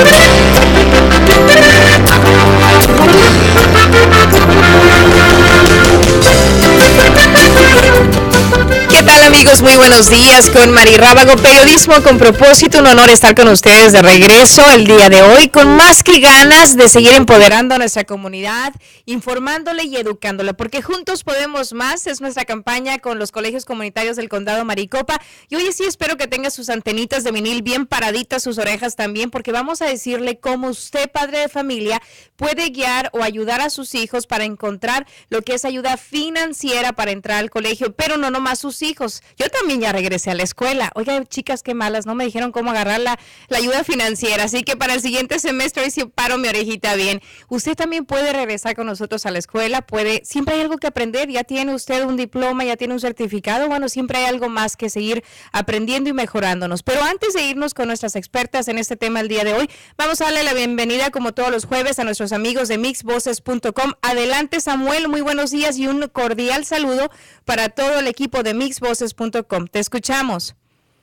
¿Qué tal, amigos? Muy buenos días con Mari Rábago, periodismo con propósito. Un honor estar con ustedes de regreso el día de hoy, con más que ganas de seguir empoderando a nuestra comunidad, informándole y educándole, porque juntos podemos más. Es nuestra campaña con los colegios comunitarios del condado Maricopa. Y hoy sí espero que tenga sus antenitas de vinil bien paraditas, sus orejas también, porque vamos a decirle cómo usted, padre de familia, puede guiar o ayudar a sus hijos para encontrar lo que es ayuda financiera para entrar al colegio, pero no nomás sus hijos. Yo también ya regresé a la escuela. Oiga, chicas, qué malas, no me dijeron cómo agarrar la ayuda financiera, así que para el siguiente semestre hoy sí paro mi orejita bien. Usted también puede regresar con nosotros a la escuela, siempre hay algo que aprender. Ya tiene usted un diploma, ya tiene un certificado, bueno, siempre hay algo más que seguir aprendiendo y mejorándonos. Pero antes de irnos con nuestras expertas en este tema el día de hoy, vamos a darle la bienvenida, como todos los jueves, a nuestros amigos de mixvoces.com. Adelante, Samuel, muy buenos días y un cordial saludo para todo el equipo de mixvoces.com. Te escuchamos.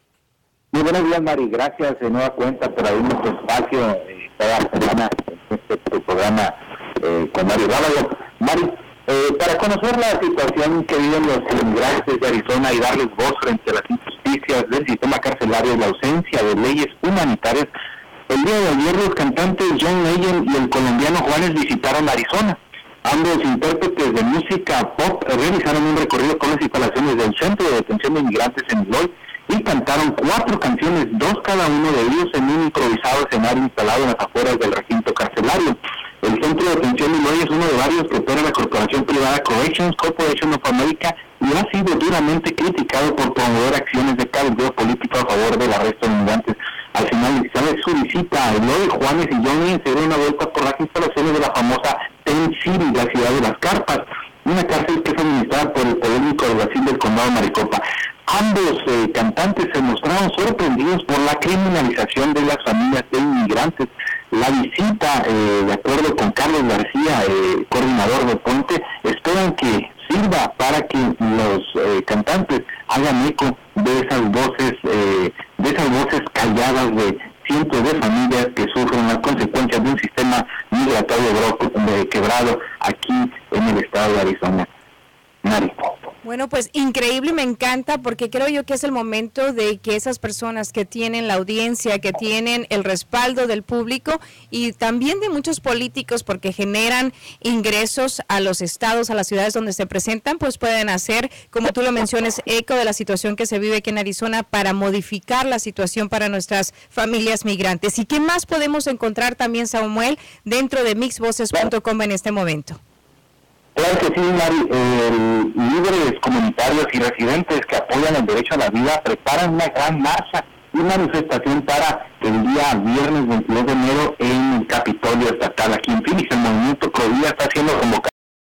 Muy buenos días, Mari. Gracias de nueva cuenta por abrirnos tu espacio cada semana en tu programa con Mari Rábago. Mari, para conocer la situación que viven los inmigrantes de Arizona y darles voz frente a las injusticias del sistema carcelario y la ausencia de leyes humanitarias, el día de ayer los cantantes John Legend y el colombiano Juanes visitaron Arizona. Ambos intérpretes de música pop realizaron un recorrido con las instalaciones del Centro de Detención de Inmigrantes en Eloy y cantaron 4 canciones, 2 cada uno de ellos en un improvisado escenario instalado en las afueras del recinto carcelario. El Centro de Detención de Eloy es uno de varios que opera la corporación privada Corrections Corporation of America y ha sido duramente criticado por promover acciones de cabildeo político a favor del arresto de inmigrantes. Al final de su visita a Eloy, Juanes y Johnny se dieron una vuelta por las instalaciones de la famosa Tent City, la ciudad de las carpas, una cárcel que es administrada por el polémico alguacil del condado Maricopa. Ambos cantantes se mostraron sorprendidos por la criminalización de las familias de inmigrantes. La visita, de acuerdo con Carlos García, coordinador de Puente, esperan que sirva para que los cantantes hagan eco de esas voces calladas de cientos de familias que sufren las consecuencias de un sistema migratorio quebrado aquí en el estado de Arizona. Mari. Bueno, pues increíble, me encanta, porque creo yo que es el momento de que esas personas que tienen la audiencia, que tienen el respaldo del público y también de muchos políticos, porque generan ingresos a los estados, a las ciudades donde se presentan, pues pueden hacer, como tú lo mencionas, eco de la situación que se vive aquí en Arizona para modificar la situación para nuestras familias migrantes. ¿Y qué más podemos encontrar también, Samuel, dentro de mixvoces.com en este momento? Claro que sí, Mari. Líderes comunitarios y residentes que apoyan el derecho a la vida preparan una gran marcha y manifestación para el día viernes 22 de enero en el Capitolio Estatal aquí en Phoenix. El movimiento Pro Vida está siendo convocado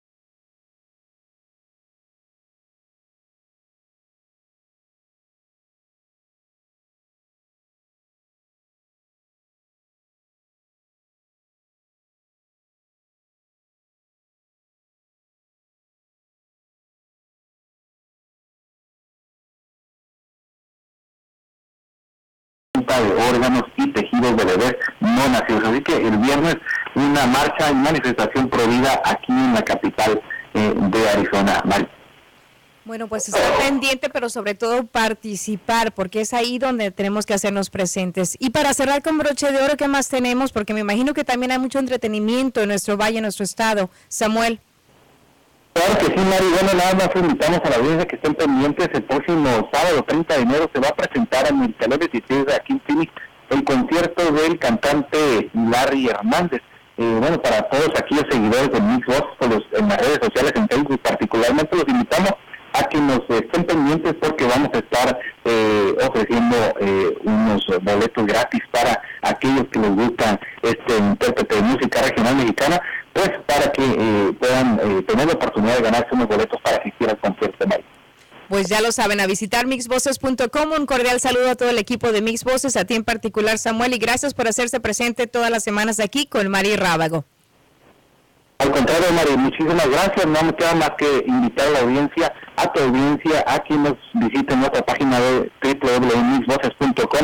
de órganos y tejidos de bebés no nacidos. Así que el viernes una marcha y manifestación pro vida aquí en la capital de Arizona. Mari. Bueno, pues estar pendiente, pero sobre todo participar, porque es ahí donde tenemos que hacernos presentes. Y para cerrar con broche de oro, ¿qué más tenemos? Porque me imagino que también hay mucho entretenimiento en nuestro valle, en nuestro estado. Samuel. Claro que sí, Mari. Bueno, nada más invitamos a la audiencia que estén pendientes. El próximo sábado 30 de enero se va a presentar en el Celebrity Theater aquí en Phoenix el concierto del cantante Larry Hernández. Bueno, para todos aquellos seguidores de Mixvox en las redes sociales, en Facebook particularmente, los invitamos a que nos estén pendientes porque vamos a estar ofreciendo unos boletos gratis para aquellos que les gusta este intérprete de música regional mexicana, pues para que puedan tener la oportunidad de ganarse unos boletos para asistir al concierto de Mari. Pues ya lo saben, a visitar mixvoces.com. Un cordial saludo a todo el equipo de Mixvoces, a ti en particular, Samuel, y gracias por hacerse presente todas las semanas aquí con Mari Rábago. Al contrario, Mari, muchísimas gracias. No me queda más que invitar a la audiencia, a tu audiencia, a quien nos visite en nuestra página de www.mixvoces.com y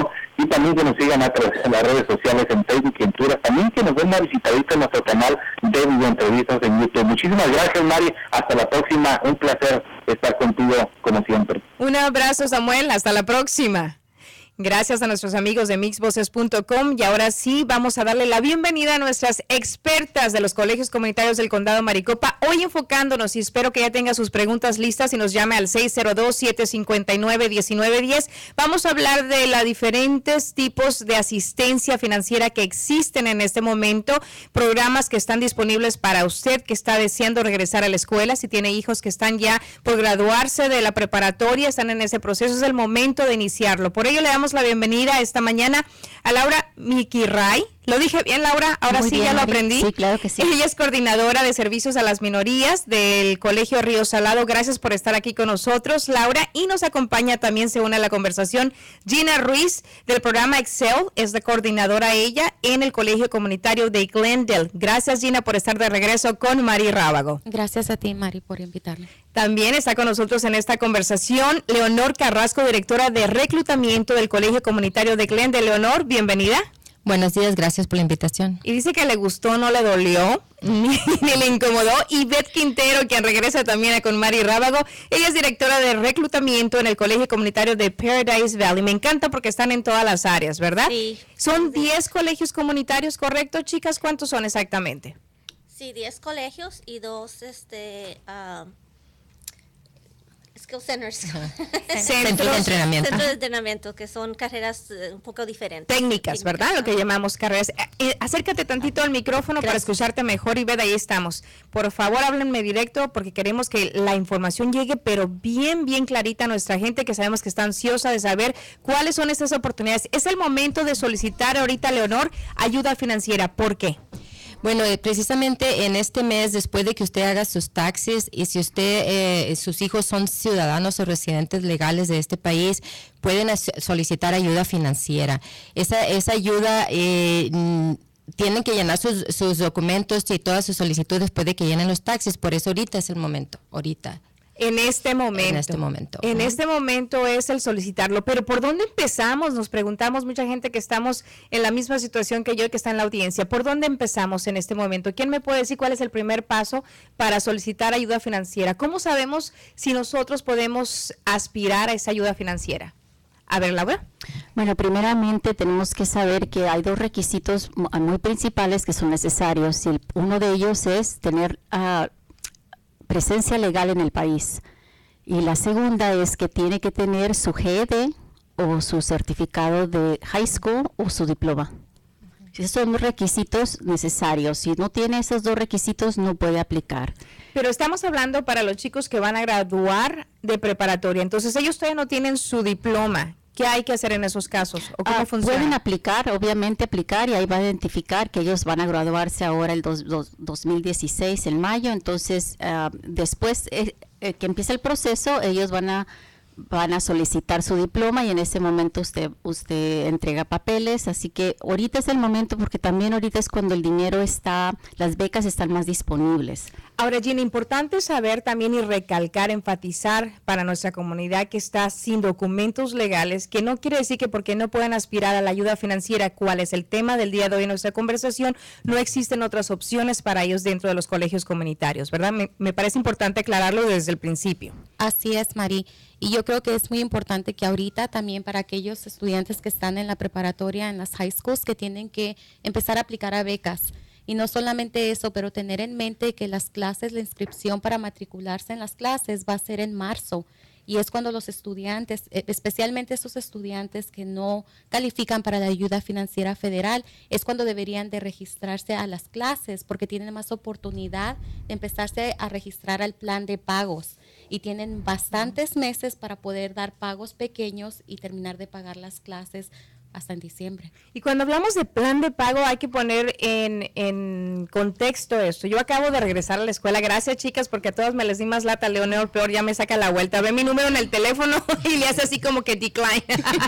también que nos sigan a través de las redes sociales en Facebook y en Twitter, también que nos den una visitadita en nuestro canal de videoentrevistas en YouTube. Muchísimas gracias, Mari, hasta la próxima, un placer estar contigo como siempre. Un abrazo, Samuel, hasta la próxima. Gracias a nuestros amigos de mixvoces.com y ahora sí vamos a darle la bienvenida a nuestras expertas de los colegios comunitarios del Condado Maricopa, hoy enfocándonos, y espero que ya tenga sus preguntas listas y nos llame al 602-759-1910. Vamos a hablar de los diferentes tipos de asistencia financiera que existen en este momento, programas que están disponibles para usted que está deseando regresar a la escuela, si tiene hijos que están ya por graduarse de la preparatoria, están en ese proceso, es el momento de iniciarlo. Por ello le damos la bienvenida esta mañana a Laura Mikiray. ¿Lo dije bien, Laura? Ahora Muy sí, bien, ya lo Mari. aprendí. Sí, claro que sí. Ella es coordinadora de servicios a las minorías del Colegio Río Salado. Gracias por estar aquí con nosotros, Laura. Y nos acompaña también, se une a la conversación, Gina Ruiz, del programa Excel. Es la coordinadora ella en el Colegio Comunitario de Glendale. Gracias, Gina, por estar de regreso con Mari Rábago. Gracias a ti, Mari, por invitarme. También está con nosotros en esta conversación Leonor Carrasco, directora de reclutamiento del Colegio Comunitario de Glendale. Leonor, bienvenida. Buenos días, gracias por la invitación. Y dice que le gustó, no le dolió, ni le incomodó. Y Beth Quintero, quien regresa también con Mari Rábago, ella es directora de reclutamiento en el Colegio Comunitario de Paradise Valley. Me encanta porque están en todas las áreas, ¿verdad? Sí. Son 10 colegios comunitarios, ¿correcto, chicas? ¿Cuántos son exactamente? Sí, 10 colegios y 2 skill centers. Centros de entrenamiento. Centros de entrenamiento, que son carreras un poco diferentes. Técnicas, ¿verdad? Lo que llamamos carreras. Acércate tantito al micrófono para escucharte mejor y ver, ahí estamos. Por favor, háblenme directo porque queremos que la información llegue, pero bien, bien clarita a nuestra gente que sabemos que está ansiosa de saber cuáles son estas oportunidades. Es el momento de solicitar ahorita, Leonor, ayuda financiera. ¿Por qué? Bueno, precisamente en este mes, después de que usted haga sus taxes y si usted, sus hijos son ciudadanos o residentes legales de este país, pueden solicitar ayuda financiera. Esa ayuda tienen que llenar sus documentos y todas sus solicitudes después de que llenen los taxes. Por eso ahorita es el momento, ahorita. En este momento. En este momento. En este momento es el solicitarlo. Pero ¿por dónde empezamos? Nos preguntamos mucha gente que estamos en la misma situación que yo, que está en la audiencia. ¿Por dónde empezamos en este momento? ¿Quién me puede decir cuál es el primer paso para solicitar ayuda financiera? ¿Cómo sabemos si nosotros podemos aspirar a esa ayuda financiera? A ver, Laura. Bueno, primeramente tenemos que saber que hay 2 requisitos muy principales que son necesarios. Y uno de ellos es tener presencia legal en el país. Y la segunda es que tiene que tener su GED o su certificado de high school o su diploma. Esos son los requisitos necesarios. Si no tiene esos 2 requisitos, no puede aplicar. Pero estamos hablando para los chicos que van a graduar de preparatoria. Entonces, ellos todavía no tienen su diploma. ¿Qué hay que hacer en esos casos? ¿O cómo funciona? Pueden aplicar, obviamente aplicar, y ahí va a identificar que ellos van a graduarse ahora el 2016 en mayo. Entonces, después que empiece el proceso, ellos van a solicitar su diploma y en ese momento usted entrega papeles. Así que ahorita es el momento porque también ahorita es cuando el dinero las becas están más disponibles. Ahora, Gina, importante saber también y recalcar, enfatizar para nuestra comunidad que está sin documentos legales, que no quiere decir que porque no pueden aspirar a la ayuda financiera, cuál es el tema del día de hoy en nuestra conversación, no existen otras opciones para ellos dentro de los colegios comunitarios, ¿verdad? Me parece importante aclararlo desde el principio. Así es, Mari. Y yo creo que es muy importante que ahorita también para aquellos estudiantes que están en la preparatoria, en las high schools, que tienen que empezar a aplicar a becas. Y no solamente eso, pero tener en mente que las clases, la inscripción para matricularse en las clases va a ser en marzo. Y es cuando los estudiantes, especialmente esos estudiantes que no califican para la ayuda financiera federal, es cuando deberían de registrarse a las clases porque tienen más oportunidad de empezarse a registrar al plan de pagos. Y tienen bastantes meses para poder dar pagos pequeños y terminar de pagar las clases hasta en diciembre. Y cuando hablamos de plan de pago hay que poner en contexto esto. Yo acabo de regresar a la escuela, gracias chicas, porque a todas me les di más lata. Leonor, peor, ya me saca la vuelta, ve mi número en el teléfono y le hace así como que decline.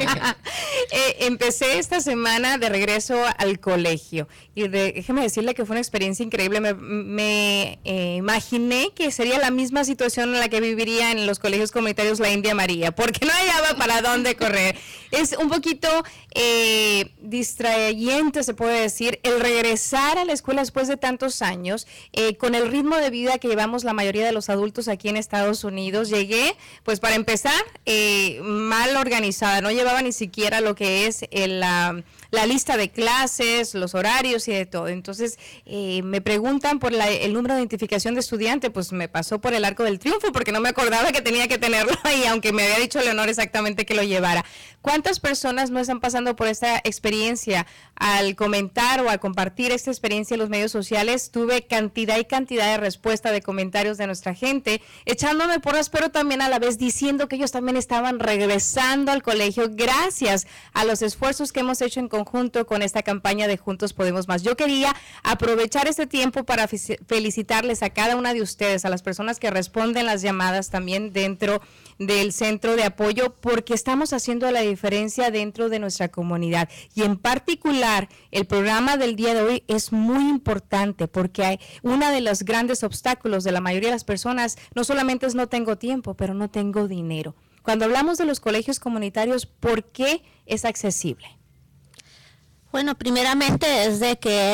Empecé esta semana de regreso al colegio y déjeme decirle que fue una experiencia increíble. Me imaginé que sería la misma situación en la que viviría en los colegios comunitarios la India María, porque no hallaba para dónde correr. Es un poquito distrayente, se puede decir, el regresar a la escuela después de tantos años, con el ritmo de vida que llevamos la mayoría de los adultos aquí en Estados Unidos. Llegué, pues para empezar, mal organizada, no llevaba ni siquiera lo que es la lista de clases, los horarios y de todo. Entonces, me preguntan por el número de identificación de estudiante, pues me pasó por el Arco del Triunfo porque no me acordaba que tenía que tenerlo ahí, aunque me había dicho Leonor exactamente que lo llevara. ¿Cuántas personas no están pasando por esta experiencia? Al comentar o al compartir esta experiencia en los medios sociales, tuve cantidad y cantidad de respuesta de comentarios de nuestra gente, echándome porras, pero también a la vez diciendo que ellos también estaban regresando al colegio gracias a los esfuerzos que hemos hecho en conjunto con esta campaña de Juntos Podemos Más. Yo quería aprovechar este tiempo para felicitarles a cada una de ustedes, a las personas que responden las llamadas también dentro del centro de apoyo, porque estamos haciendo la diferencia dentro de nuestra comunidad. Y en particular, el programa del día de hoy es muy importante porque hay uno de los grandes obstáculos de la mayoría de las personas, no solamente es no tengo tiempo, pero no tengo dinero. Cuando hablamos de los colegios comunitarios, ¿por qué es accesible? Bueno, primeramente es de que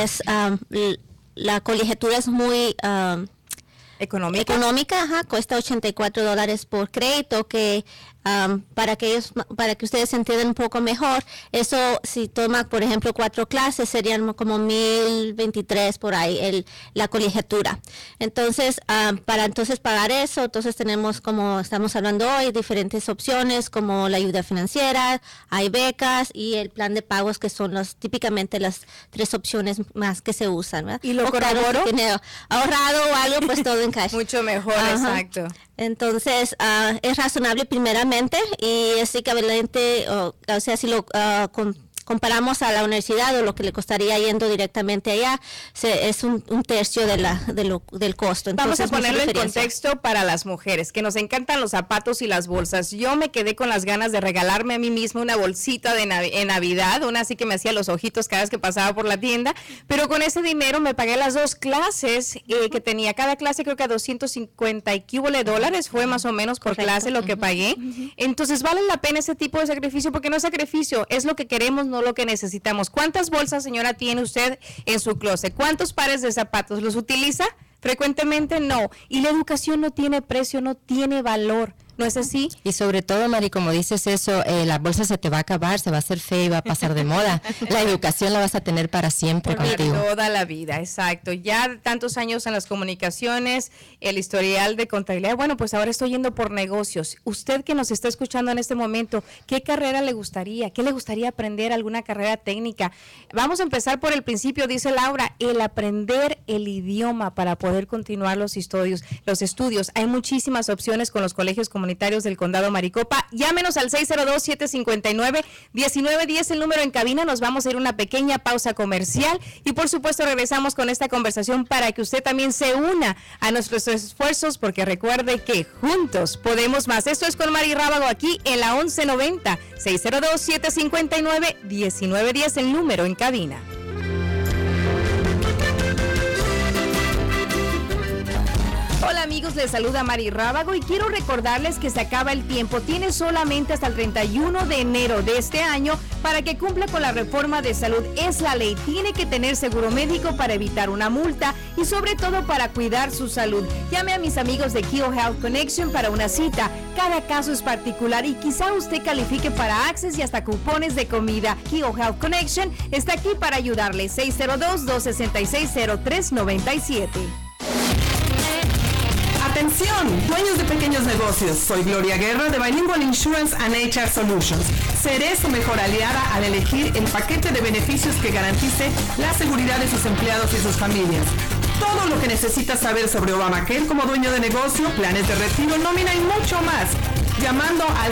la colegiatura es muy económica, cuesta $84 por crédito, que para que ustedes entiendan un poco mejor, eso si toma, por ejemplo, 4 clases, serían como $1,023 por ahí la colegiatura. Entonces, para entonces pagar eso, entonces tenemos, como estamos hablando hoy, diferentes opciones como la ayuda financiera, hay becas y el plan de pagos, que son típicamente las 3 opciones más que se usan, ¿verdad? ¿Y lo corroboro? Claro, si tiene ahorrado o algo, pues todo en cash. Mucho mejor, exacto. Entonces, es razonable primeramente y es equivalente, o sea, si lo comparamos a la universidad o lo que le costaría yendo directamente allá, es un tercio del costo. Entonces, vamos a ponerlo en contexto para las mujeres, que nos encantan los zapatos y las bolsas. Yo me quedé con las ganas de regalarme a mí misma una bolsita en Navidad, una así que me hacía los ojitos cada vez que pasaba por la tienda, pero con ese dinero me pagué las 2 clases que tenía. Cada clase creo que a $250 fue más o menos por clase lo que pagué. Entonces, ¿vale la pena ese tipo de sacrificio? Porque no es sacrificio, es lo que queremos, no lo que necesitamos. ¿Cuántas bolsas, señora, tiene usted en su closet? ¿Cuántos pares de zapatos? ¿Los utiliza frecuentemente? No. Y la educación no tiene precio, no tiene valor. ¿No es así? Y sobre todo, Mari, como dices eso, la bolsa se te va a acabar, se va a hacer fea y va a pasar de moda. La educación la vas a tener para siempre contigo. Toda la vida, exacto. Ya tantos años en las comunicaciones, el historial de contabilidad. Bueno, pues ahora estoy yendo por negocios. Usted que nos está escuchando en este momento, ¿qué carrera le gustaría? ¿Qué le gustaría aprender? ¿Alguna carrera técnica? Vamos a empezar por el principio, dice Laura, el aprender el idioma para poder continuar los estudios. Hay muchísimas opciones con los colegios comunitarios del Condado Maricopa. Llámenos al 602-759-1910, el número en cabina. Nos vamos a ir a una pequeña pausa comercial y por supuesto regresamos con esta conversación para que usted también se una a nuestros esfuerzos, porque recuerde que juntos podemos más. Esto es con Mari Rábago aquí en la 1190, 602-759-1910, el número en cabina. Hola amigos, les saluda Mari Rábago y quiero recordarles que se acaba el tiempo. Tiene solamente hasta el 31 de enero de este año para que cumpla con la reforma de salud. Es la ley. Tiene que tener seguro médico para evitar una multa y sobre todo para cuidar su salud. Llame a mis amigos de Keogh Health Connection para una cita. Cada caso es particular y quizá usted califique para access y hasta cupones de comida. Keogh Health Connection está aquí para ayudarle. 602-266-0397. Atención, dueños de pequeños negocios. Soy Gloria Guerra de Bilingual Insurance and HR Solutions. Seré su mejor aliada al elegir el paquete de beneficios que garantice la seguridad de sus empleados y sus familias. Todo lo que necesitas saber sobre Obamacare como dueño de negocio, planes de retiro, nómina y mucho más. Llamando al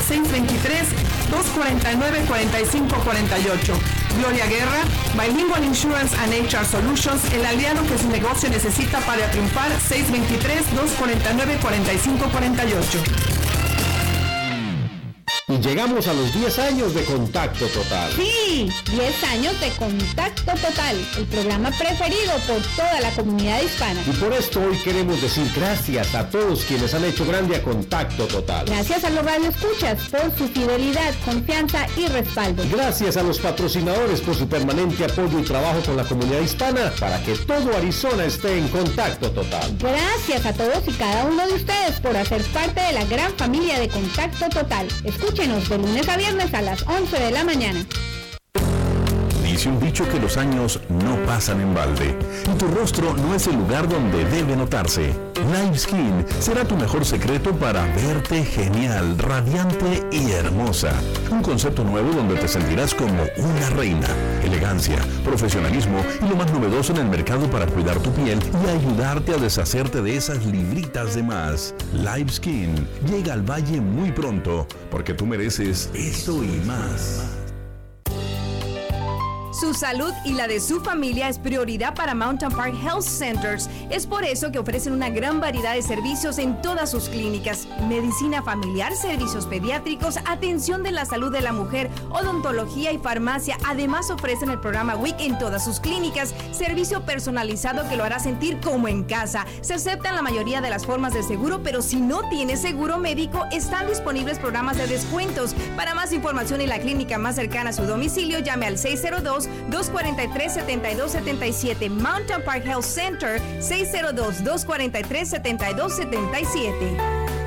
623-249-4548. Gloria Guerra, Bilingual Insurance and HR Solutions, el aliado que su negocio necesita para triunfar. 623-249-4548. Y llegamos a los 10 años de Contacto Total. Sí, 10 años de Contacto Total, el programa preferido por toda la comunidad hispana. Y por esto hoy queremos decir gracias a todos quienes han hecho grande a Contacto Total. Gracias a los radioescuchas por su fidelidad, confianza y respaldo. Gracias a los patrocinadores por su permanente apoyo y trabajo con la comunidad hispana para que todo Arizona esté en Contacto Total. Gracias a todos y cada uno de ustedes por hacer parte de la gran familia de Contacto Total. Escúchenos de lunes a viernes a las 11 de la mañana. Dice un dicho que los años no pasan en balde y tu rostro no es el lugar donde debe notarse. Live Skin será tu mejor secreto para verte genial, radiante y hermosa. Un concepto nuevo donde te sentirás como una reina. Elegancia, profesionalismo y lo más novedoso en el mercado para cuidar tu piel y ayudarte a deshacerte de esas libritas de más. Live Skin llega al Valle muy pronto porque tú mereces eso y más. Su salud y la de su familia es prioridad para Mountain Park Health Centers. Es por eso que ofrecen una gran variedad de servicios en todas sus clínicas. Medicina familiar, servicios pediátricos, atención de la salud de la mujer, odontología y farmacia. Además ofrecen el programa WIC en todas sus clínicas. Servicio personalizado que lo hará sentir como en casa. Se aceptan la mayoría de las formas de seguro, pero si no tienes seguro médico, están disponibles programas de descuentos. Para más información y la clínica más cercana a su domicilio, llame al 602-243-7277. Mountain Park Health Center, 602-243-7277.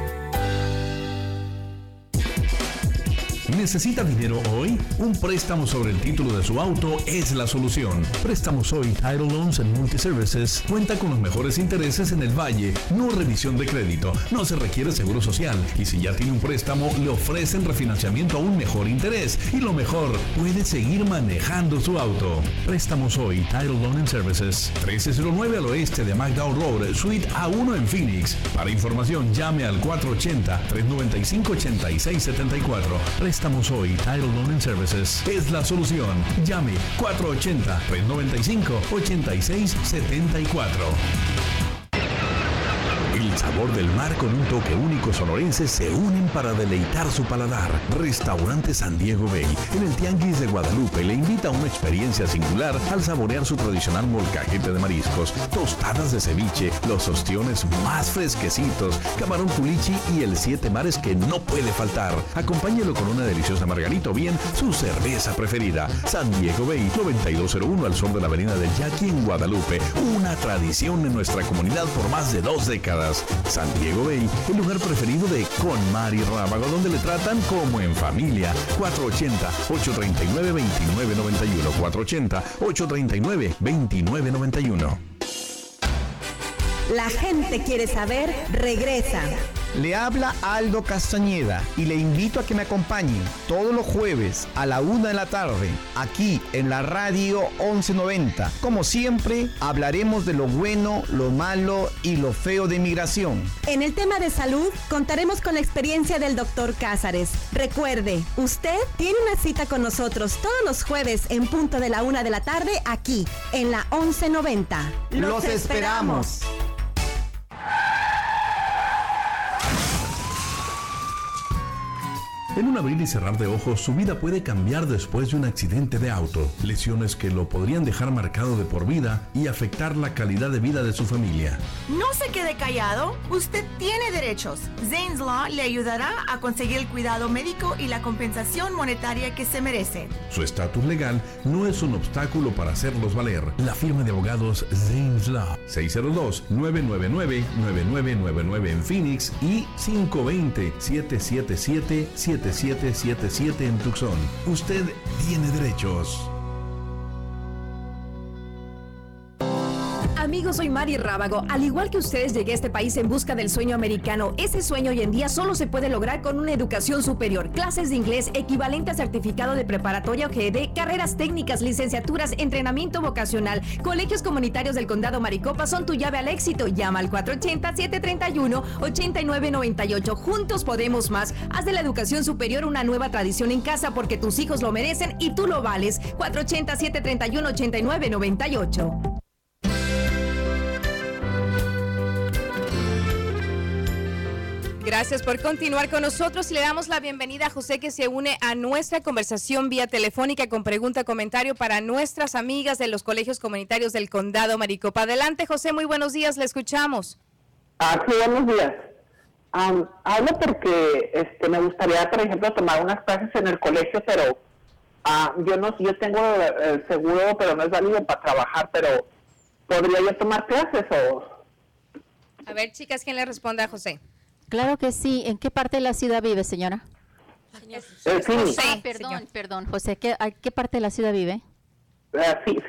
¿Necesita dinero hoy? Un préstamo sobre el título de su auto es la solución. Préstamos Hoy Title Loans and Multiservices cuenta con los mejores intereses en el Valle. No revisión de crédito, no se requiere seguro social y si ya tiene un préstamo le ofrecen refinanciamiento a un mejor interés y lo mejor, puede seguir manejando su auto. Préstamos Hoy Title Loan and Services, 1309 al oeste de McDowell Road, Suite A1 en Phoenix. Para información llame al 480-395-8674. Préstamos Hoy Title Loan and Services es la solución. Llame 480-395-8674. El sabor del mar con un toque único sonorense se unen para deleitar su paladar. Restaurante San Diego Bay, en el Tianguis de Guadalupe, le invita a una experiencia singular al saborear su tradicional molcajete de mariscos, tostadas de ceviche, los ostiones más fresquecitos, camarón culichi y el 7 mares que no puede faltar. Acompáñelo con una deliciosa margarita o bien su cerveza preferida. San Diego Bay, 9201 al sur de la avenida del Yaqui en Guadalupe. Una tradición en nuestra comunidad por más de 2 décadas. San Diego Bay, el lugar preferido de Con Mari Rábago, donde le tratan como en familia. 480-839-2991. 480-839-2991. La gente quiere saber, regresa. Le habla Aldo Castañeda y le invito a que me acompañe todos los jueves a la 1 de la tarde aquí en la radio 1190. Como siempre, hablaremos de lo bueno, lo malo y lo feo de inmigración. En el tema de salud, contaremos con la experiencia del Dr. Cázares. Recuerde, usted tiene una cita con nosotros todos los jueves en punto de la 1 de la tarde aquí en la 1190. ¡Los esperamos! En un abrir y cerrar de ojos, su vida puede cambiar después de un accidente de auto. Lesiones que lo podrían dejar marcado de por vida y afectar la calidad de vida de su familia. No se quede callado. Usted tiene derechos. Zane's Law le ayudará a conseguir el cuidado médico y la compensación monetaria que se merece. Su estatus legal no es un obstáculo para hacerlos valer. La firma de abogados Zane's Law. 602-999-9999 en Phoenix y 520-777-7777 en Tucson. Usted tiene derechos. Amigos, soy Mari Rábago. Al igual que ustedes, llegué a este país en busca del sueño americano. Ese sueño hoy en día solo se puede lograr con una educación superior. Clases de inglés, equivalente a certificado de preparatoria o GED, carreras técnicas, licenciaturas, entrenamiento vocacional. Colegios comunitarios del Condado Maricopa son tu llave al éxito. Llama al 480-731-8998. Juntos podemos más. Haz de la educación superior una nueva tradición en casa porque tus hijos lo merecen y tú lo vales. 480-731-8998. Gracias por continuar con nosotros y le damos la bienvenida a José, que se une a nuestra conversación vía telefónica con pregunta, comentario para nuestras amigas de los colegios comunitarios del Condado Maricopa. Adelante, José, muy buenos días, le escuchamos. Sí, buenos días. Hablo porque me gustaría, por ejemplo, tomar unas clases en el colegio, pero yo tengo el seguro, pero no es válido para trabajar, pero ¿podría yo tomar clases o...? A ver, chicas, ¿quién le responde a José? Claro que sí. ¿En qué parte de la ciudad vive, señora? José. Perdón, José. ¿A qué parte de la ciudad vive? Sí,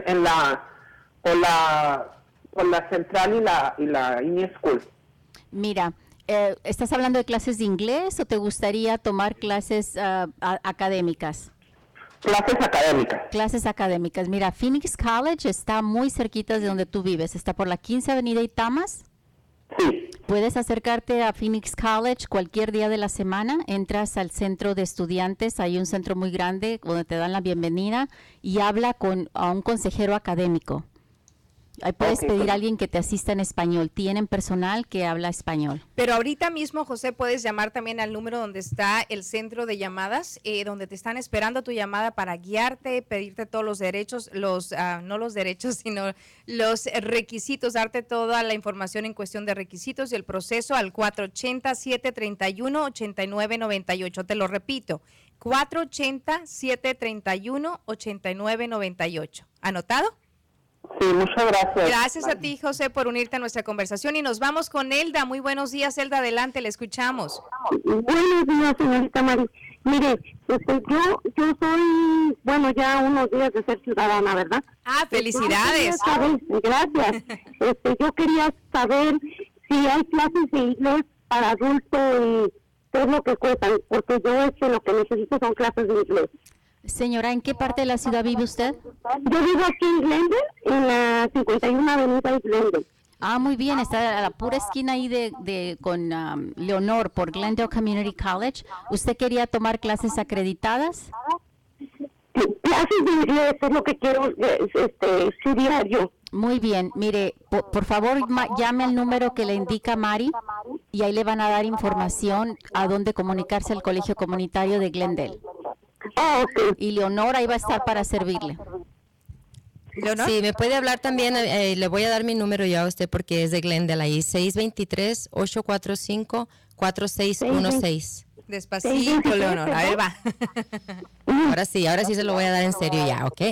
por la central y la Uni School. Mira, ¿estás hablando de clases de inglés o te gustaría tomar clases académicas? Clases académicas. Clases académicas. Mira, Phoenix College está muy cerquita de donde tú vives. Está por la 15 Avenida y Tamas. Sí. Puedes acercarte a Phoenix College cualquier día de la semana. Entras al centro de estudiantes. Hay un centro muy grande donde te dan la bienvenida y habla a un consejero académico. Ahí puedes pedir a alguien que te asista en español. Tienen personal que habla español. Pero ahorita mismo, José, puedes llamar también al número donde está el centro de llamadas, donde te están esperando tu llamada para guiarte, pedirte todos los derechos, no los derechos, sino los requisitos, darte toda la información en cuestión de requisitos y el proceso al 480-731-8998. Te lo repito, 480-731-8998. ¿Anotado? Sí, muchas gracias. Gracias a ti, José, por unirte a nuestra conversación y nos vamos con Elda. Muy buenos días, Elda, adelante, le escuchamos. Buenos días, señorita Mari. Mire, yo soy, ya unos días de ser ciudadana, ¿verdad? Felicidades. Gracias. Yo quería saber si hay clases de inglés para adultos y qué es lo que cuestan, porque yo lo que necesito son clases de inglés. Señora, ¿en qué parte de la ciudad vive usted? Yo vivo aquí en Glendale, en la 51 Avenida de Glendale. Muy bien, está a la pura esquina ahí con Leonor por Glendale Community College. ¿Usted quería tomar clases acreditadas? Clases de inglés es lo que quiero estudiar yo. Muy bien, mire, por favor llame al número que le indica Mari y ahí le van a dar información a dónde comunicarse al colegio comunitario de Glendale. Y Leonor ahí va a estar para servirle. ¿Leonor? Sí, me puede hablar también, le voy a dar mi número ya a usted porque es de Glendale ahí, 623-845-4616. Despacito, Leonor, a ver, va. Ahora sí se lo voy a dar en serio ya, ¿ok?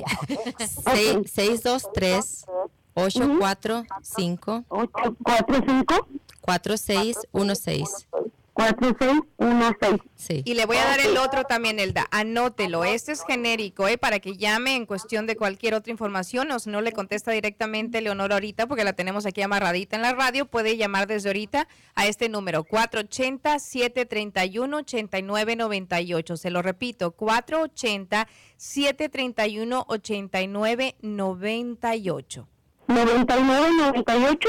623-845-4616. 4616. Sí. Y le voy a dar el otro también, Elda. Anótelo. Este es genérico, para que llame en cuestión de cualquier otra información. O si no le contesta directamente Leonor ahorita, porque la tenemos aquí amarradita en la radio, puede llamar desde ahorita a este número, 480-731-8998. Se lo repito, 480-731-8998. 9998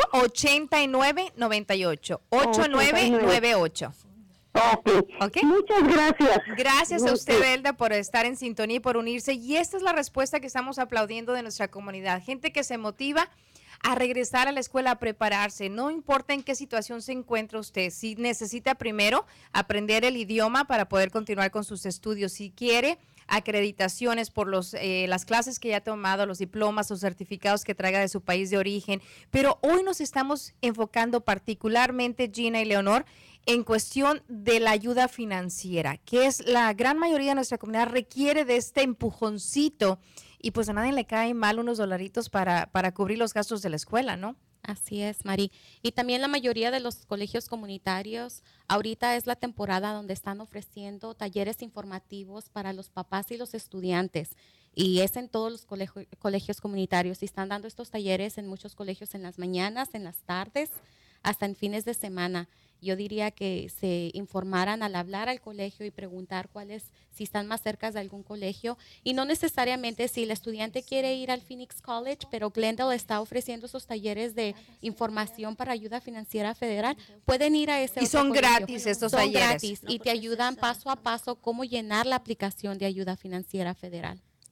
8998 8998. Okay. Muchas gracias. Gracias a usted, Elda, por estar en sintonía y por unirse. Y esta es la respuesta que estamos aplaudiendo de nuestra comunidad. Gente que se motiva a regresar a la escuela a prepararse. No importa en qué situación se encuentra usted. Si necesita primero aprender el idioma para poder continuar con sus estudios. Si quiere acreditaciones por las clases que ya ha tomado, los diplomas o certificados que traiga de su país de origen. Pero hoy nos estamos enfocando particularmente, Gina y Leonor, en cuestión de la ayuda financiera, que es la gran mayoría de nuestra comunidad requiere de este empujoncito y pues a nadie le cae mal unos dolaritos para cubrir los gastos de la escuela, ¿no? Así es, Mari. Y también la mayoría de los colegios comunitarios, ahorita es la temporada donde están ofreciendo talleres informativos para los papás y los estudiantes. Y es en todos los colegios comunitarios. Y están dando estos talleres en muchos colegios en las mañanas, en las tardes, hasta en fines de semana. Yo diría que se informaran al hablar al colegio y preguntar si están más cerca de algún colegio. Y no necesariamente si el estudiante quiere ir al Phoenix College, pero Glendale está ofreciendo esos talleres de información para ayuda financiera federal. Pueden ir a ese Y son colegio. gratis estos talleres. Son gratis y te ayudan paso a paso cómo llenar la aplicación de ayuda financiera federal.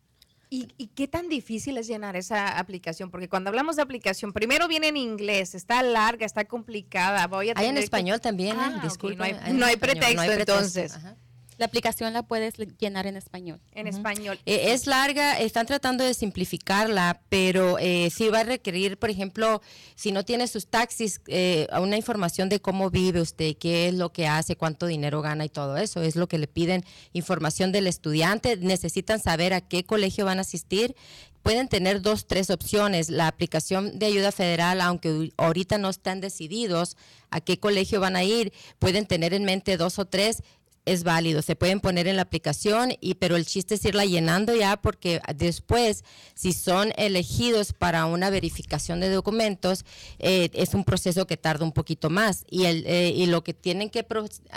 ¿Y qué tan difícil es llenar esa aplicación? Porque cuando hablamos de aplicación, primero viene en inglés, está larga, está complicada. Hay en español también, disculpa. Okay, no hay pretexto, entonces. Ajá. La aplicación la puedes llenar en español. En español. Es larga, están tratando de simplificarla, pero sí va a requerir, por ejemplo, si no tiene sus taxis, una información de cómo vive usted, qué es lo que hace, cuánto dinero gana y todo eso. Es lo que le piden, información del estudiante. Necesitan saber a qué colegio van a asistir. Pueden tener 2, 3 opciones. La aplicación de ayuda federal, aunque ahorita no están decididos a qué colegio van a ir, pueden tener en mente 2 o 3. Es válido, se pueden poner en la aplicación, pero el chiste es irla llenando ya, porque después, si son elegidos para una verificación de documentos, es un proceso que tarda un poquito más, y lo que tienen que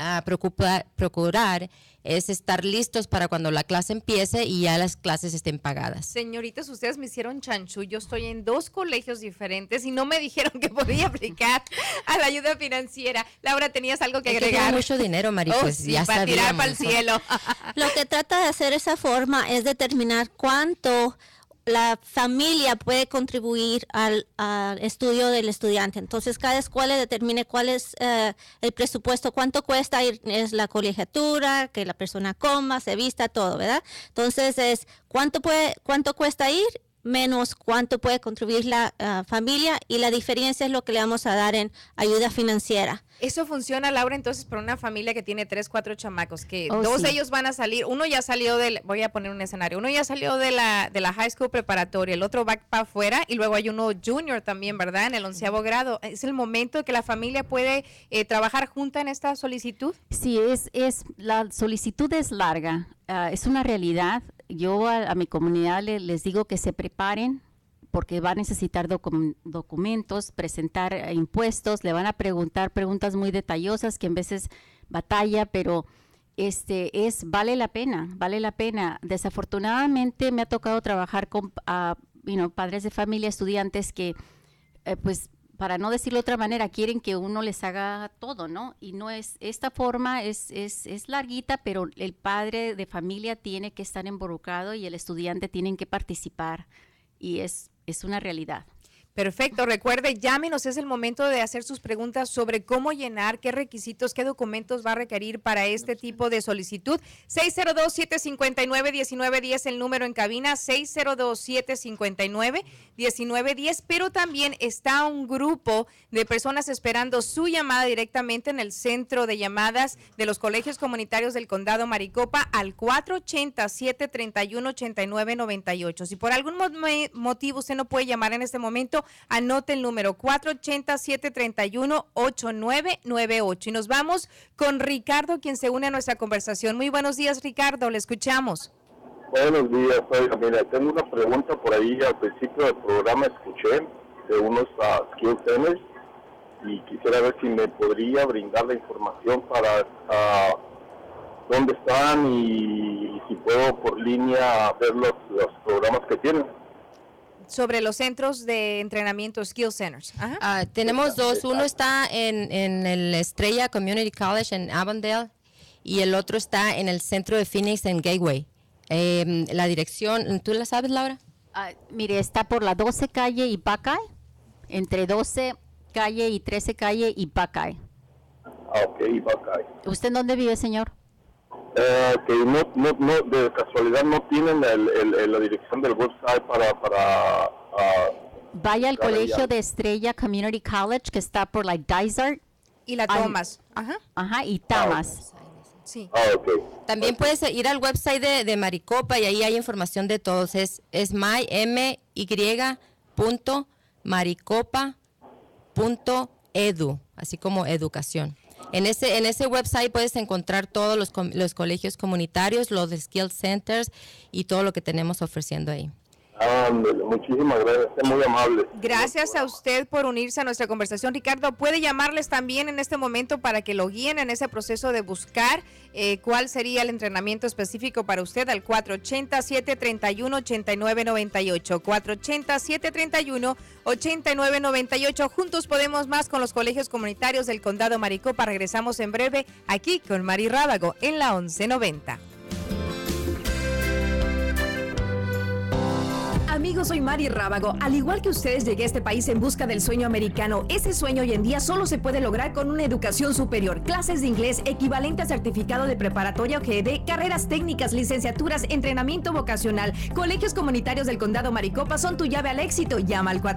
procurar es estar listos para cuando la clase empiece y ya las clases estén pagadas. Señoritas, ustedes me hicieron chanchú. Yo estoy en 2 colegios diferentes y no me dijeron que podía aplicar a la ayuda financiera. Laura, ¿tenías algo que agregar? Tiene mucho dinero, Mari, pues sí, ya para tirar para el cielo. Lo que trata de hacer esa forma es determinar cuánto la familia puede contribuir al estudio del estudiante. Entonces, cada escuela determine cuál es el presupuesto, cuánto cuesta ir, es la colegiatura, que la persona coma, se vista, todo, ¿verdad? Entonces, es cuánto cuesta ir menos cuánto puede contribuir la familia, y la diferencia es lo que le vamos a dar en ayuda financiera. Eso funciona, Laura, entonces para una familia que tiene 3, 4 chamacos, que 2 de ellos van a salir, uno ya salió voy a poner un escenario, uno ya salió de la high school preparatoria, el otro va para afuera, y luego hay uno junior también, ¿verdad? En el 11º grado. ¿Es el momento de que la familia puede trabajar junta en esta solicitud? Sí, la solicitud es larga, es una realidad. Yo a mi comunidad les digo que se preparen, porque va a necesitar documentos, presentar impuestos, le van a preguntar preguntas muy detallosas que en veces batalla, pero vale la pena. Desafortunadamente me ha tocado trabajar con padres de familia, estudiantes que pues, para no decirlo de otra manera, quieren que uno les haga todo, ¿no? Y no es, esta forma es larguita, pero el padre de familia tiene que estar involucrado y el estudiante tiene que participar, y es una realidad. Perfecto, recuerde, llámenos, es el momento de hacer sus preguntas sobre cómo llenar, qué requisitos, qué documentos va a requerir para este tipo de solicitud. 602-759-1910, el número en cabina, 602-759-1910, pero también está un grupo de personas esperando su llamada directamente en el centro de llamadas de los colegios comunitarios del condado Maricopa al 480-731-8998. Si por algún motivo usted no puede llamar en este momento, anote el número 480-731-8998. Y nos vamos con Ricardo, quien se une a nuestra conversación. Muy buenos días, Ricardo, le escuchamos. Buenos días, oiga, mira, tengo una pregunta por ahí. Al principio del programa escuché de unos skill centers y quisiera ver si me podría brindar la información para dónde están y si puedo por línea ver los programas que tienen. Sobre los centros de entrenamiento, Skill Centers. Tenemos 2. Uno está en el Estrella Community College en Avondale y el otro está en el centro de Phoenix en Gateway. La dirección, ¿tú la sabes, Laura? Mire, está por la 12 calle y Buckeye, entre 12 calle y 13 calle y Buckeye. Ok, Buckeye. ¿Usted dónde vive, señor? Que no, de casualidad no tienen la dirección del website para vaya al colegio de Estrella Community College, que está por la Dysart y la Thomas. Y Thomas. Sí. Okay. También puedes ir al website de Maricopa y ahí hay información de todos. Es my.maricopa.edu, así como educación. En ese website puedes encontrar todos los colegios comunitarios, los de Skill Centers y todo lo que tenemos ofreciendo ahí. Muchísimas gracias, es muy amable. Gracias a usted por unirse a nuestra conversación, Ricardo. Puede llamarles también en este momento para que lo guíen en ese proceso de buscar cuál sería el entrenamiento específico para usted al 480-731-8998. 480-731-8998. Juntos podemos más con los colegios comunitarios del condado Maricopa. Regresamos en breve aquí con Mari Rábago en la 1190. amigos, soy Mari Rábago. Al igual que ustedes, llegué a este país en busca del sueño americano. Ese sueño hoy en día solo se puede lograr con una educación superior. Clases de inglés equivalente a certificado de preparatoria o GED, carreras técnicas, licenciaturas, entrenamiento vocacional. Colegios comunitarios del Condado Maricopa son tu llave al éxito. Llama al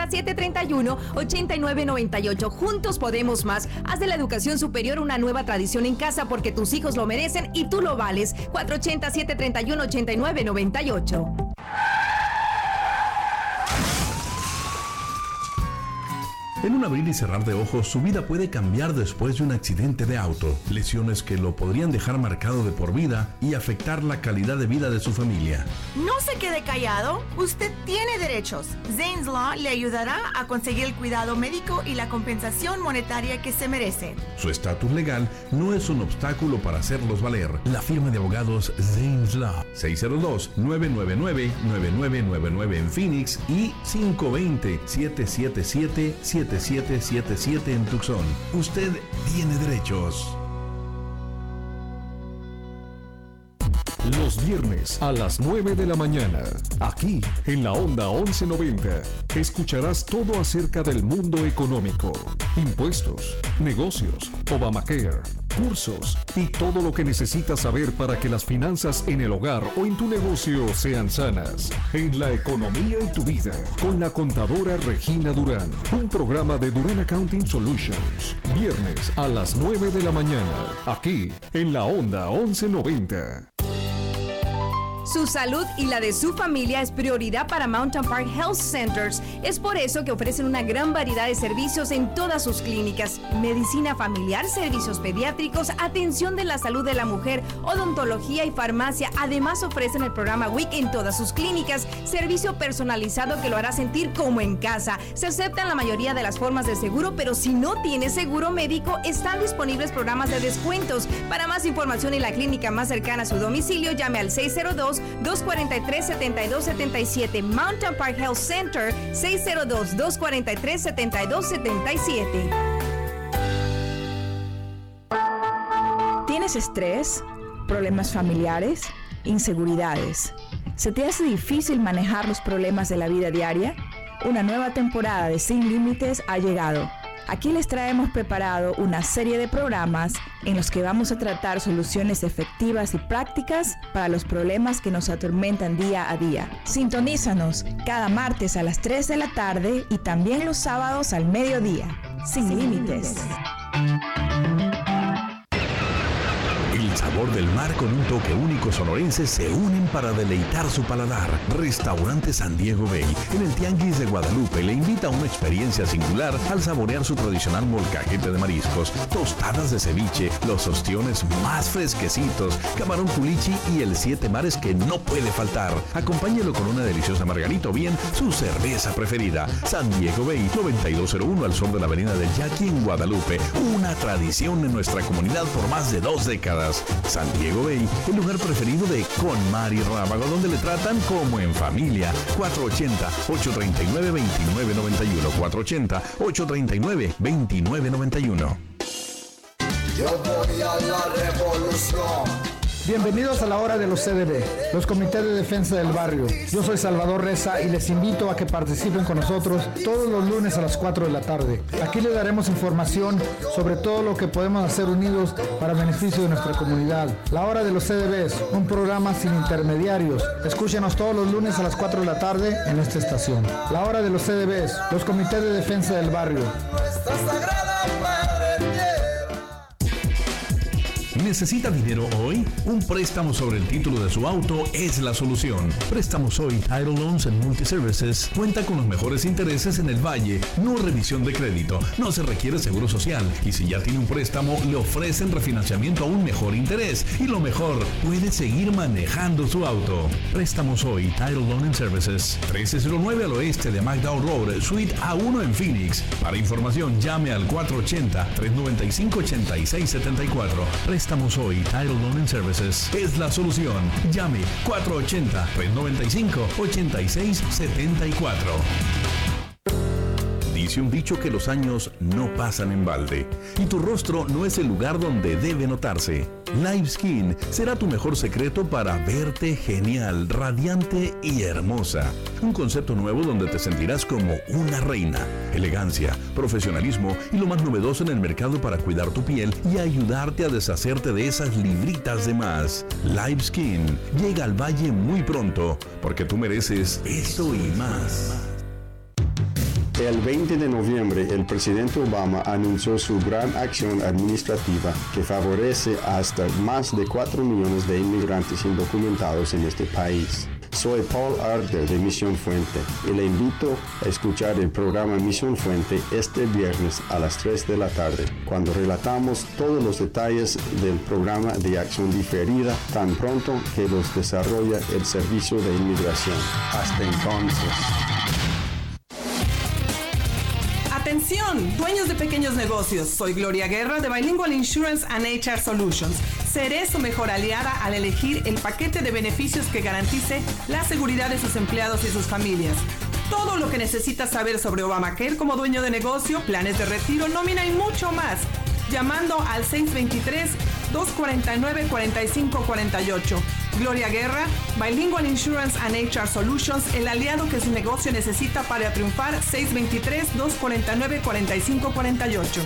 480-731-8998. Juntos podemos más. Haz de la educación superior una nueva tradición en casa porque tus hijos lo merecen y tú lo vales. 480-731-8998. En un abrir y cerrar de ojos, su vida puede cambiar después de un accidente de auto. Lesiones que lo podrían dejar marcado de por vida y afectar la calidad de vida de su familia. No se quede callado. Usted tiene derechos. Zane's Law le ayudará a conseguir el cuidado médico y la compensación monetaria que se merece. Su estatus legal no es un obstáculo para hacerlos valer. La firma de abogados Zane's Law. 602-999-9999 en Phoenix y 520-777-7777 en Tucson. Usted tiene derechos. Los viernes a las 9 de la mañana, aquí en la Onda 1190, escucharás todo acerca del mundo económico, impuestos, negocios, Obamacare, cursos y todo lo que necesitas saber para que las finanzas en el hogar o en tu negocio sean sanas. En La Economía y tu Vida, con la contadora Regina Durán, un programa de Durán Accounting Solutions. Viernes a las 9 de la mañana, aquí en la Onda 1190. Su salud y la de su familia es prioridad para Mountain Park Health Centers. Es por eso que ofrecen una gran variedad de servicios en todas sus clínicas. Medicina familiar, servicios pediátricos, atención de la salud de la mujer, odontología y farmacia. Además ofrecen el programa WIC en todas sus clínicas. Servicio personalizado que lo hará sentir como en casa. Se aceptan la mayoría de las formas de seguro, pero si no tiene seguro médico, están disponibles programas de descuentos. Para más información y la clínica más cercana a su domicilio, llame al 602-243-7277. Mountain Park Health Center, 602-243-7277. ¿Tienes estrés? ¿Problemas familiares? ¿Inseguridades? ¿Se te hace difícil manejar los problemas de la vida diaria? Una nueva temporada de Sin Límites ha llegado. Aquí les traemos preparado una serie de programas en los que vamos a tratar soluciones efectivas y prácticas para los problemas que nos atormentan día a día. Sintonízanos cada martes a las 3 de la tarde y también los sábados al mediodía. Sin Límites. El sabor del mar con un toque único sonorense se unen para deleitar su paladar. Restaurante San Diego Bay, en el Tianguis de Guadalupe, le invita a una experiencia singular al saborear su tradicional molcajete de mariscos, tostadas de ceviche, los ostiones más fresquecitos, camarón culichi y el 7 mares que no puede faltar. Acompáñelo con una deliciosa margarita o bien su cerveza preferida. San Diego Bay, 9201 al sur de la avenida del Yaqui en Guadalupe. Una tradición en nuestra comunidad por más de 2 décadas. San Diego Bay, el lugar preferido de Con Mari Rábago, donde le tratan como en familia. 480-839-2991. 480-839-2991. Yo voy a la revolución. Bienvenidos a la hora de los CDB, los comités de defensa del barrio. Yo soy Salvador Reza y les invito a que participen con nosotros todos los lunes a las 4 de la tarde. Aquí les daremos información sobre todo lo que podemos hacer unidos para beneficio de nuestra comunidad. La hora de los CDBs, un programa sin intermediarios. Escúchenos todos los lunes a las 4 de la tarde en esta estación. La hora de los CDBs, los comités de defensa del barrio. ¿Necesita dinero hoy? Un préstamo sobre el título de su auto es la solución. Préstamos Hoy Title Loans and Multiservices cuenta con los mejores intereses en el Valle. No revisión de crédito, no se requiere seguro social y si ya tiene un préstamo le ofrecen refinanciamiento a un mejor interés y lo mejor, puede seguir manejando su auto. Préstamos Hoy Title Loan and Services, 1309 al oeste de McDowell Road, Suite A1 en Phoenix. Para información llame al 480-395-8674. Préstamos Hoy Title Loan and Services es la solución. Llame 480-395-8674. Dice un dicho que los años no pasan en balde y tu rostro no es el lugar donde debe notarse. Live Skin será tu mejor secreto para verte genial, radiante y hermosa. Un concepto nuevo donde te sentirás como una reina. Elegancia, profesionalismo y lo más novedoso en el mercado para cuidar tu piel y ayudarte a deshacerte de esas libritas de más. Live Skin llega al Valle muy pronto, porque tú mereces esto y más. El 20 de noviembre, el presidente Obama anunció su gran acción administrativa que favorece hasta más de 4 millones de inmigrantes indocumentados en este país. Soy Paul Arder de Misión Fuente y le invito a escuchar el programa Misión Fuente este viernes a las 3 de la tarde, cuando relatamos todos los detalles del programa de acción diferida tan pronto que los desarrolla el Servicio de Inmigración. Hasta entonces. Atención, dueños de pequeños negocios. Soy Gloria Guerra de Bilingual Insurance and HR Solutions. Seré su mejor aliada al elegir el paquete de beneficios que garantice la seguridad de sus empleados y sus familias. Todo lo que necesitas saber sobre Obamacare como dueño de negocio, planes de retiro, nómina y mucho más. Llamando al 623-249-4548. Gloria Guerra, Bilingual Insurance and HR Solutions, el aliado que su negocio necesita para triunfar. 623-249-4548.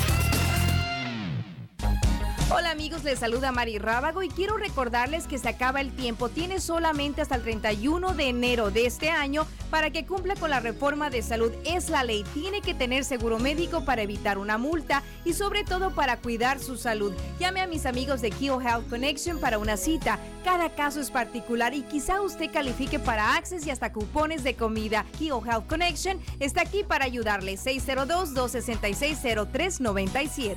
Hola amigos, les saluda Mari Rábago y quiero recordarles que se acaba el tiempo. Tiene solamente hasta el 31 de enero de este año para que cumpla con la reforma de salud. Es la ley. Tiene que tener seguro médico para evitar una multa y sobre todo para cuidar su salud. Llame a mis amigos de Keogh Health Connection para una cita. Cada caso es particular y quizá usted califique para access y hasta cupones de comida. Keogh Health Connection está aquí para ayudarle. 602-266-0397.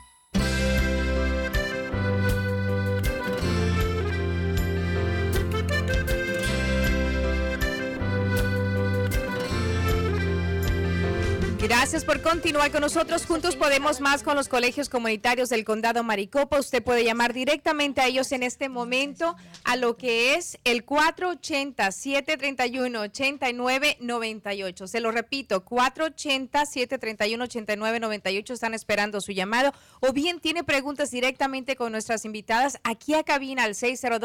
Gracias por continuar con nosotros. Juntos podemos más con los colegios comunitarios del condado Maricopa. Usted puede llamar directamente a ellos en este momento a lo que es el 480-731-8998. Se lo repito, 480-731-8998. Están esperando su llamado. O bien tiene preguntas directamente con nuestras invitadas aquí a cabina al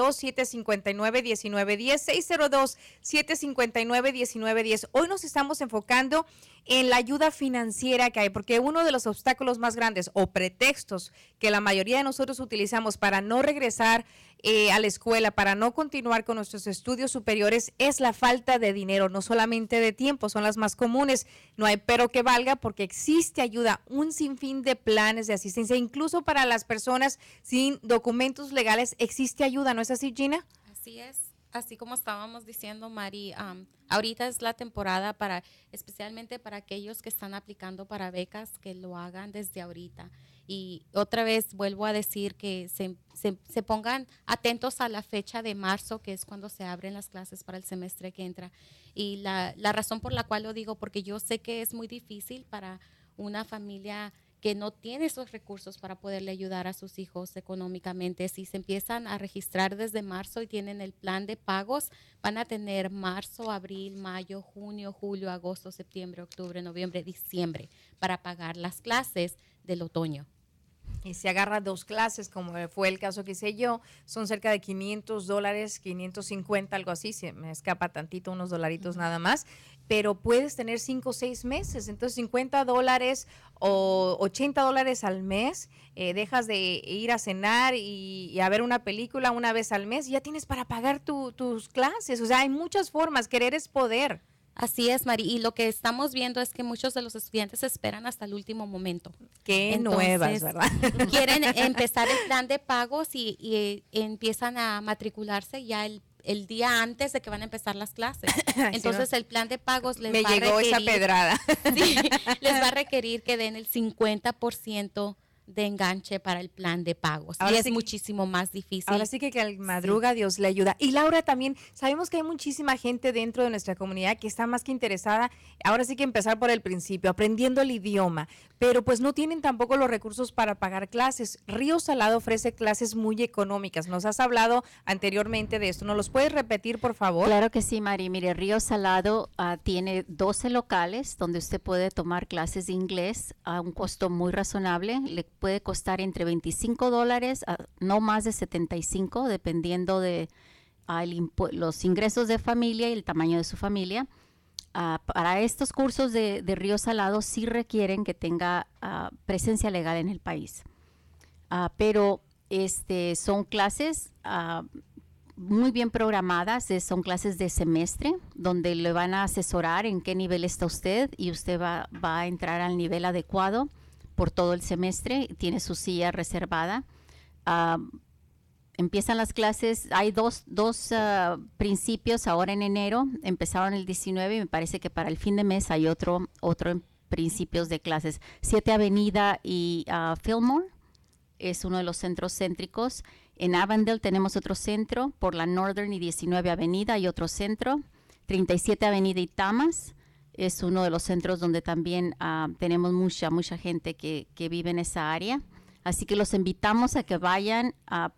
602-759-1910. 602-759-1910. Hoy nos estamos enfocando en la ayuda financiera que hay, porque uno de los obstáculos más grandes o pretextos que la mayoría de nosotros utilizamos para no regresar a la escuela, para no continuar con nuestros estudios superiores, es la falta de dinero, no solamente de tiempo, son las más comunes. No hay pero que valga, porque existe ayuda, un sinfín de planes de asistencia, incluso para las personas sin documentos legales existe ayuda, ¿no es así, Gina? Así es. Así como estábamos diciendo, Mari, ahorita es la temporada para, especialmente para aquellos que están aplicando para becas, que lo hagan desde ahorita. Y otra vez vuelvo a decir que se pongan atentos a la fecha de marzo, que es cuando se abren las clases para el semestre que entra. Y la razón por la cual lo digo, porque yo sé que es muy difícil para una familia que no tiene esos recursos para poderle ayudar a sus hijos económicamente. Si se empiezan a registrar desde marzo y tienen el plan de pagos, van a tener marzo, abril, mayo, junio, julio, agosto, septiembre, octubre, noviembre, diciembre para pagar las clases del otoño. Y se agarra 2 clases, como fue el caso que hice yo, son cerca de $500, 550, algo así, se me escapa tantito, unos dolaritos nada más, pero puedes tener 5 o 6 meses, entonces $50 o $80 al mes, dejas de ir a cenar y a ver una película una vez al mes, y ya tienes para pagar tus clases. O sea, hay muchas formas, querer es poder. Así es, Mari, y lo que estamos viendo es que muchos de los estudiantes esperan hasta el último momento. Qué nuevas, ¿verdad? Quieren empezar el plan de pagos y empiezan a matricularse ya el día antes de que van a empezar las clases. Entonces, el plan de pagos les va a requerir... Me llegó esa pedrada. Sí, les va a requerir que den el 50% de enganche para el plan de pagos. Ahora y es sí, muchísimo más difícil. Ahora sí que al madruga Dios le ayuda. Y Laura, también sabemos que hay muchísima gente dentro de nuestra comunidad que está más que interesada, ahora sí que empezar por el principio, aprendiendo el idioma, pero pues no tienen tampoco los recursos para pagar clases. Río Salado ofrece clases muy económicas. Nos has hablado anteriormente de esto. ¿Nos los puedes repetir, por favor? Claro que sí, Mari. Mire, Río Salado tiene 12 locales donde usted puede tomar clases de inglés a un costo muy razonable. Le puede costar entre $25 a no más de $75, dependiendo de los ingresos de familia y el tamaño de su familia. Para estos cursos de Río Salado sí requieren que tenga presencia legal en el país. Pero son clases muy bien programadas, son clases de semestre donde le van a asesorar en qué nivel está usted y usted va a entrar al nivel adecuado por todo el semestre, tiene su silla reservada. Empiezan las clases, hay dos principios ahora en enero, empezaron el 19 y me parece que para el fin de mes hay otro en principios de clases. 7 Avenida y Fillmore es uno de los centros céntricos. En Avondale tenemos otro centro, por la Northern y 19 Avenida hay otro centro. 37 Avenida y Tamas es uno de los centros donde también tenemos mucha gente que vive en esa área. Así que los invitamos a que vayan,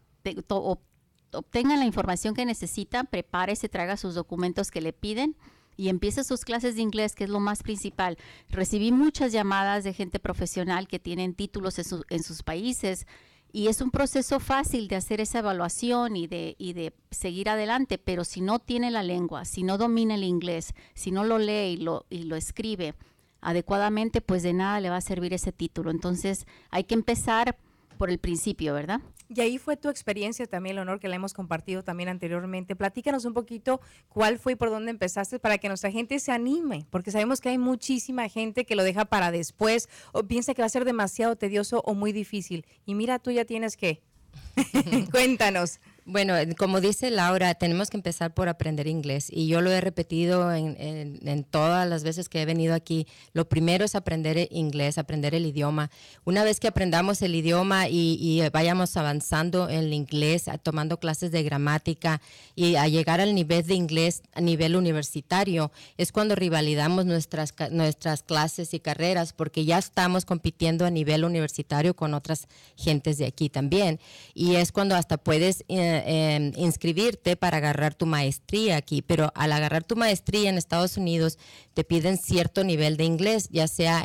obtengan la información que necesitan, prepárese, traiga sus documentos que le piden y empiece sus clases de inglés, que es lo más principal. Recibí muchas llamadas de gente profesional que tienen títulos en sus países y es un proceso fácil de hacer esa evaluación y de seguir adelante, pero si no tiene la lengua, si no domina el inglés, si no lo lee y lo escribe adecuadamente, pues de nada le va a servir ese título. Entonces hay que empezar por el principio, ¿verdad? Y ahí fue tu experiencia también, Leonor, que la hemos compartido también anteriormente. Platícanos un poquito cuál fue y por dónde empezaste para que nuestra gente se anime, porque sabemos que hay muchísima gente que lo deja para después o piensa que va a ser demasiado tedioso o muy difícil. Y mira, tú ya tienes que. Cuéntanos. Bueno, como dice Laura, tenemos que empezar por aprender inglés y yo lo he repetido en todas las veces que he venido aquí. Lo primero es aprender inglés, aprender el idioma. Una vez que aprendamos el idioma y vayamos avanzando en el inglés, tomando clases de gramática y a llegar al nivel de inglés a nivel universitario, es cuando rivalidamos nuestras clases y carreras porque ya estamos compitiendo a nivel universitario con otras gentes de aquí también. Y es cuando hasta puedes inscribirte para agarrar tu maestría aquí, pero al agarrar tu maestría en Estados Unidos te piden cierto nivel de inglés, ya sea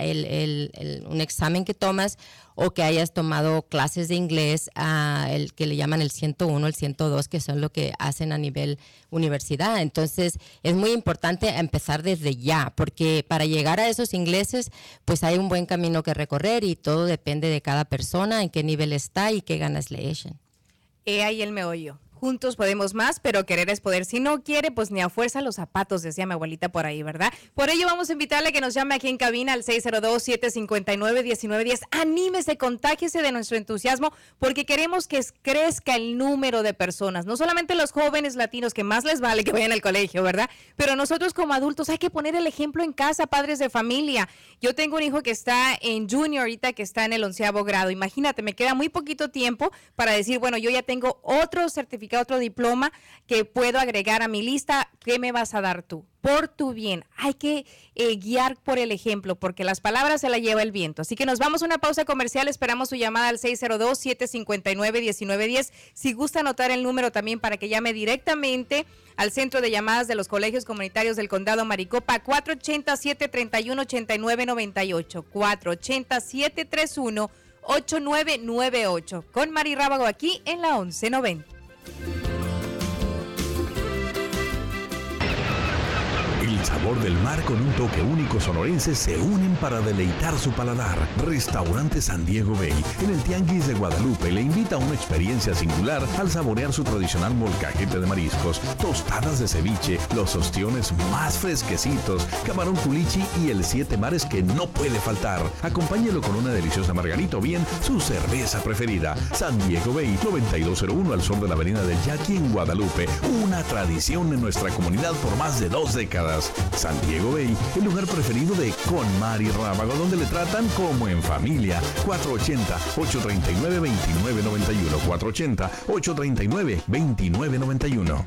un examen que tomas o que hayas tomado clases de inglés, el que le llaman el 101, el 102, que son lo que hacen a nivel universidad. Entonces es muy importante empezar desde ya, porque para llegar a esos ingleses pues hay un buen camino que recorrer y todo depende de cada persona, en qué nivel está y qué ganas le echen. Ahí el meollo. Juntos podemos más, pero querer es poder. Si no quiere, pues ni a fuerza los zapatos, decía mi abuelita por ahí, ¿verdad? Por ello vamos a invitarle a que nos llame aquí en cabina al 602-759-1910. Anímese, contágiese de nuestro entusiasmo, porque queremos que crezca el número de personas. No solamente los jóvenes latinos, que más les vale que vayan al colegio, ¿verdad? Pero nosotros como adultos hay que poner el ejemplo en casa, padres de familia. Yo tengo un hijo que está en junior ahorita, que está en el 11º grado. Imagínate, me queda muy poquito tiempo para decir, bueno, yo ya tengo otro certificado, otro diploma que puedo agregar a mi lista. ¿Qué me vas a dar tú? Por tu bien. Hay que guiar por el ejemplo, porque las palabras se las lleva el viento. Así que nos vamos a una pausa comercial. Esperamos su llamada al 602-759-1910. Si gusta anotar el número también para que llame directamente al centro de llamadas de los colegios comunitarios del condado Maricopa, 480-731-8998. 480-731-8998. Con Mari Rábago aquí en la 1190. El sabor del mar con un toque único sonorense se unen para deleitar su paladar. Restaurante San Diego Bay, en el Tianguis de Guadalupe, le invita a una experiencia singular al saborear su tradicional molcajete de mariscos, tostadas de ceviche, los ostiones más fresquecitos, camarón culichi y el 7 mares que no puede faltar. Acompáñelo con una deliciosa margarita o bien su cerveza preferida. San Diego Bay, 9201 al sur de la avenida del Yaqui en Guadalupe. Una tradición en nuestra comunidad por más de 2 décadas. San Diego Bay, el lugar preferido de Con Mari Rábago, donde le tratan como en familia. 480-839-2991. 480-839-2991.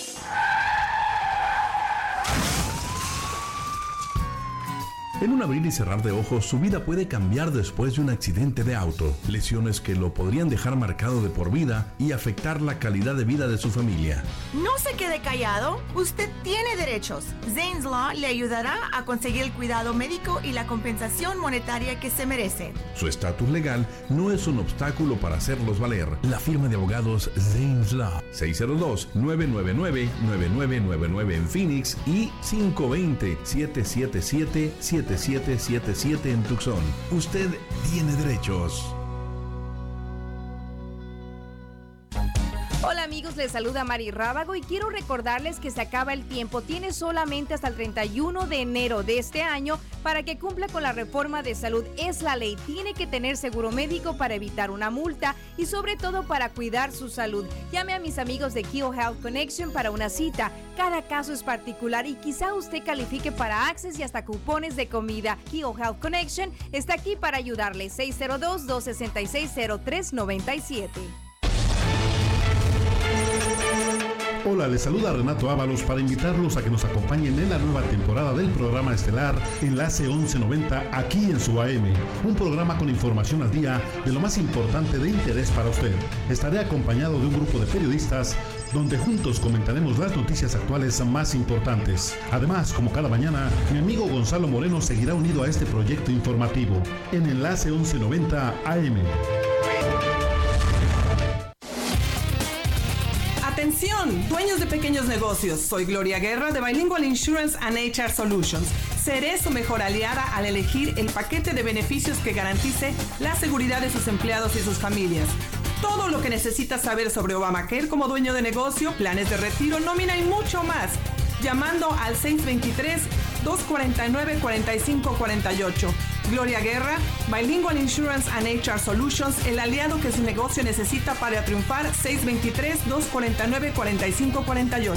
En un abrir y cerrar de ojos, su vida puede cambiar después de un accidente de auto. Lesiones que lo podrían dejar marcado de por vida y afectar la calidad de vida de su familia. No se quede callado. Usted tiene derechos. Zane's Law le ayudará a conseguir el cuidado médico y la compensación monetaria que se merece. Su estatus legal no es un obstáculo para hacerlos valer. La firma de abogados Zane's Law. 602-999-9999 en Phoenix y 520-777-7777 en Tucson. Usted tiene derechos. Hola amigos, les saluda Mari Rábago y quiero recordarles que se acaba el tiempo. Tiene solamente hasta el 31 de enero de este año para que cumpla con la reforma de salud. Es la ley. Tiene que tener seguro médico para evitar una multa y sobre todo para cuidar su salud. Llame a mis amigos de Keogh Health Connection para una cita. Cada caso es particular y quizá usted califique para access y hasta cupones de comida. Keogh Health Connection está aquí para ayudarle. 602-266-0397. Hola, les saluda Renato Ábalos para invitarlos a que nos acompañen en la nueva temporada del programa estelar Enlace 1190 aquí en su AM. Un programa con información al día de lo más importante de interés para usted. Estaré acompañado de un grupo de periodistas donde juntos comentaremos las noticias actuales más importantes. Además, como cada mañana, mi amigo Gonzalo Moreno seguirá unido a este proyecto informativo en Enlace 1190 AM. Atención, dueños de pequeños negocios. Soy Gloria Guerra de Bilingual Insurance and HR Solutions. Seré su mejor aliada al elegir el paquete de beneficios que garantice la seguridad de sus empleados y sus familias. Todo lo que necesitas saber sobre Obamacare como dueño de negocio, planes de retiro, nómina y mucho más. Llamando al 623-249-4548. Gloria Guerra, Bilingual Insurance and HR Solutions, el aliado que su negocio necesita para triunfar. 623-249-4548.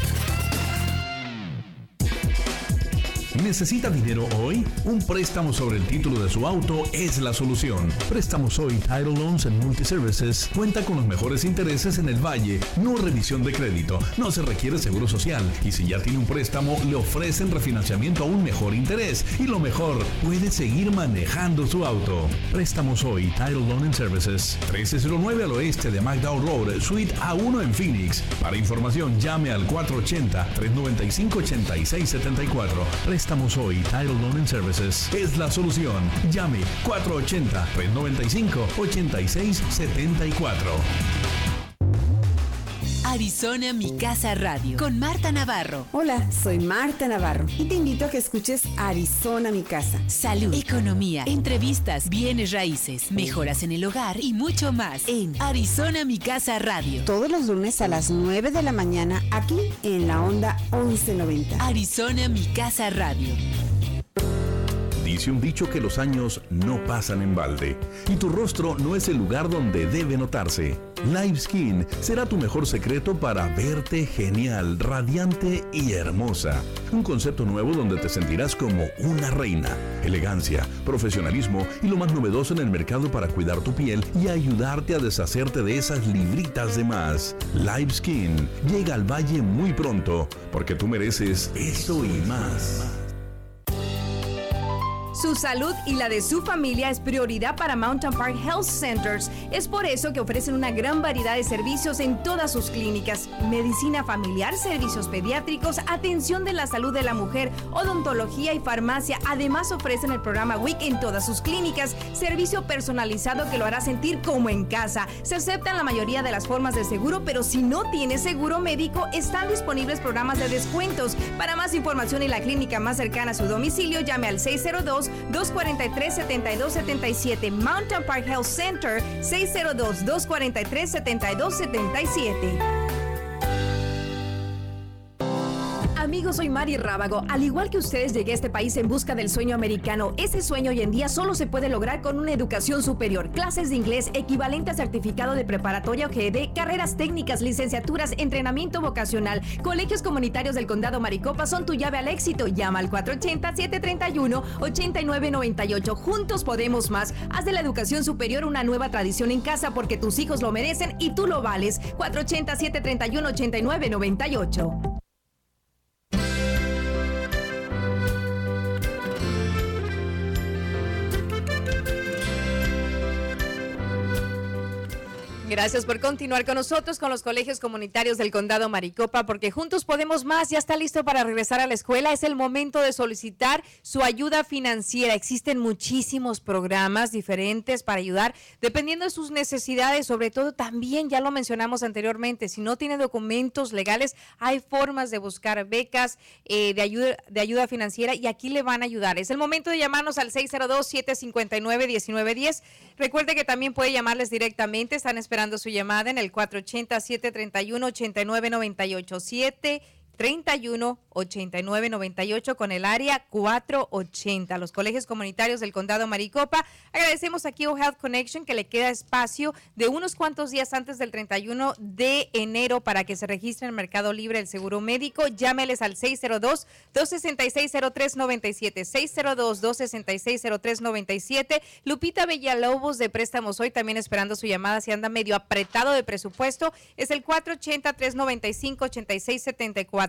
¿Necesita dinero hoy? Un préstamo sobre el título de su auto es la solución. Préstamos Hoy Title Loans and Multiservices cuenta con los mejores intereses en el Valle, no revisión de crédito, no se requiere seguro social y si ya tiene un préstamo le ofrecen refinanciamiento a un mejor interés y lo mejor, puede seguir manejando su auto. Préstamos Hoy Title Loan and Services 1309 al oeste de McDowell Road, Suite A1 en Phoenix. Para información llame al 480-395-8674. Préstamos Hoy Title Loan and Services es la solución. Llame 480-395-8674. Arizona Mi Casa Radio con Marta Navarro. Hola, soy Marta Navarro y te invito a que escuches Arizona Mi Casa. Salud, economía, entrevistas, bienes raíces, mejoras en el hogar y mucho más en Arizona Mi Casa Radio. Todos los lunes a las 9 de la mañana aquí en la onda 1190. Arizona Mi Casa Radio. Dice un dicho que los años no pasan en balde y tu rostro no es el lugar donde debe notarse. Live Skin será tu mejor secreto para verte genial, radiante y hermosa. Un concepto nuevo donde te sentirás como una reina. Elegancia, profesionalismo y lo más novedoso en el mercado para cuidar tu piel y ayudarte a deshacerte de esas libritas de más. Live Skin llega al Valle muy pronto porque tú mereces eso y más. Su salud y la de su familia es prioridad para Mountain Park Health Centers. Es por eso que ofrecen una gran variedad de servicios en todas sus clínicas. Medicina familiar, servicios pediátricos, atención de la salud de la mujer, odontología y farmacia. Además ofrecen el programa WIC en todas sus clínicas. Servicio personalizado que lo hará sentir como en casa. Se aceptan la mayoría de las formas de seguro, pero si no tiene seguro médico, están disponibles programas de descuentos. Para más información y la clínica más cercana a su domicilio, llame al 602-243-7277. Mountain Park Health Center, 602-243-7277. Amigos, soy Mari Rábago. Al igual que ustedes, llegué a este país en busca del sueño americano. Ese sueño hoy en día solo se puede lograr con una educación superior. Clases de inglés equivalente a certificado de preparatoria o GED, carreras técnicas, licenciaturas, entrenamiento vocacional. Colegios comunitarios del Condado Maricopa son tu llave al éxito. Llama al 480-731-8998. Juntos podemos más. Haz de la educación superior una nueva tradición en casa porque tus hijos lo merecen y tú lo vales. 480-731-8998. Gracias por continuar con nosotros, con los colegios comunitarios del Condado Maricopa, porque juntos podemos más. Ya está listo para regresar a la escuela. Es el momento de solicitar su ayuda financiera. Existen muchísimos programas diferentes para ayudar, dependiendo de sus necesidades. Sobre todo, también, ya lo mencionamos anteriormente, si no tiene documentos legales, hay formas de buscar becas de ayuda financiera, y aquí le van a ayudar. Es el momento de llamarnos al 602-759-1910. Recuerde que también puede llamarles directamente. Están esperando su llamada en el 480-731-8998, 731-8998 con el área 480. Los colegios comunitarios del Condado Maricopa. Agradecemos aquí a Health Connection que le queda espacio de unos cuantos días antes del 31 de enero para que se registre en el Mercado Libre el seguro médico. Llámeles al 602-266-0397, 602-266-0397. Lupita Villalobos de Préstamos Hoy también esperando su llamada si anda medio apretado de presupuesto. Es el 480-395-8674.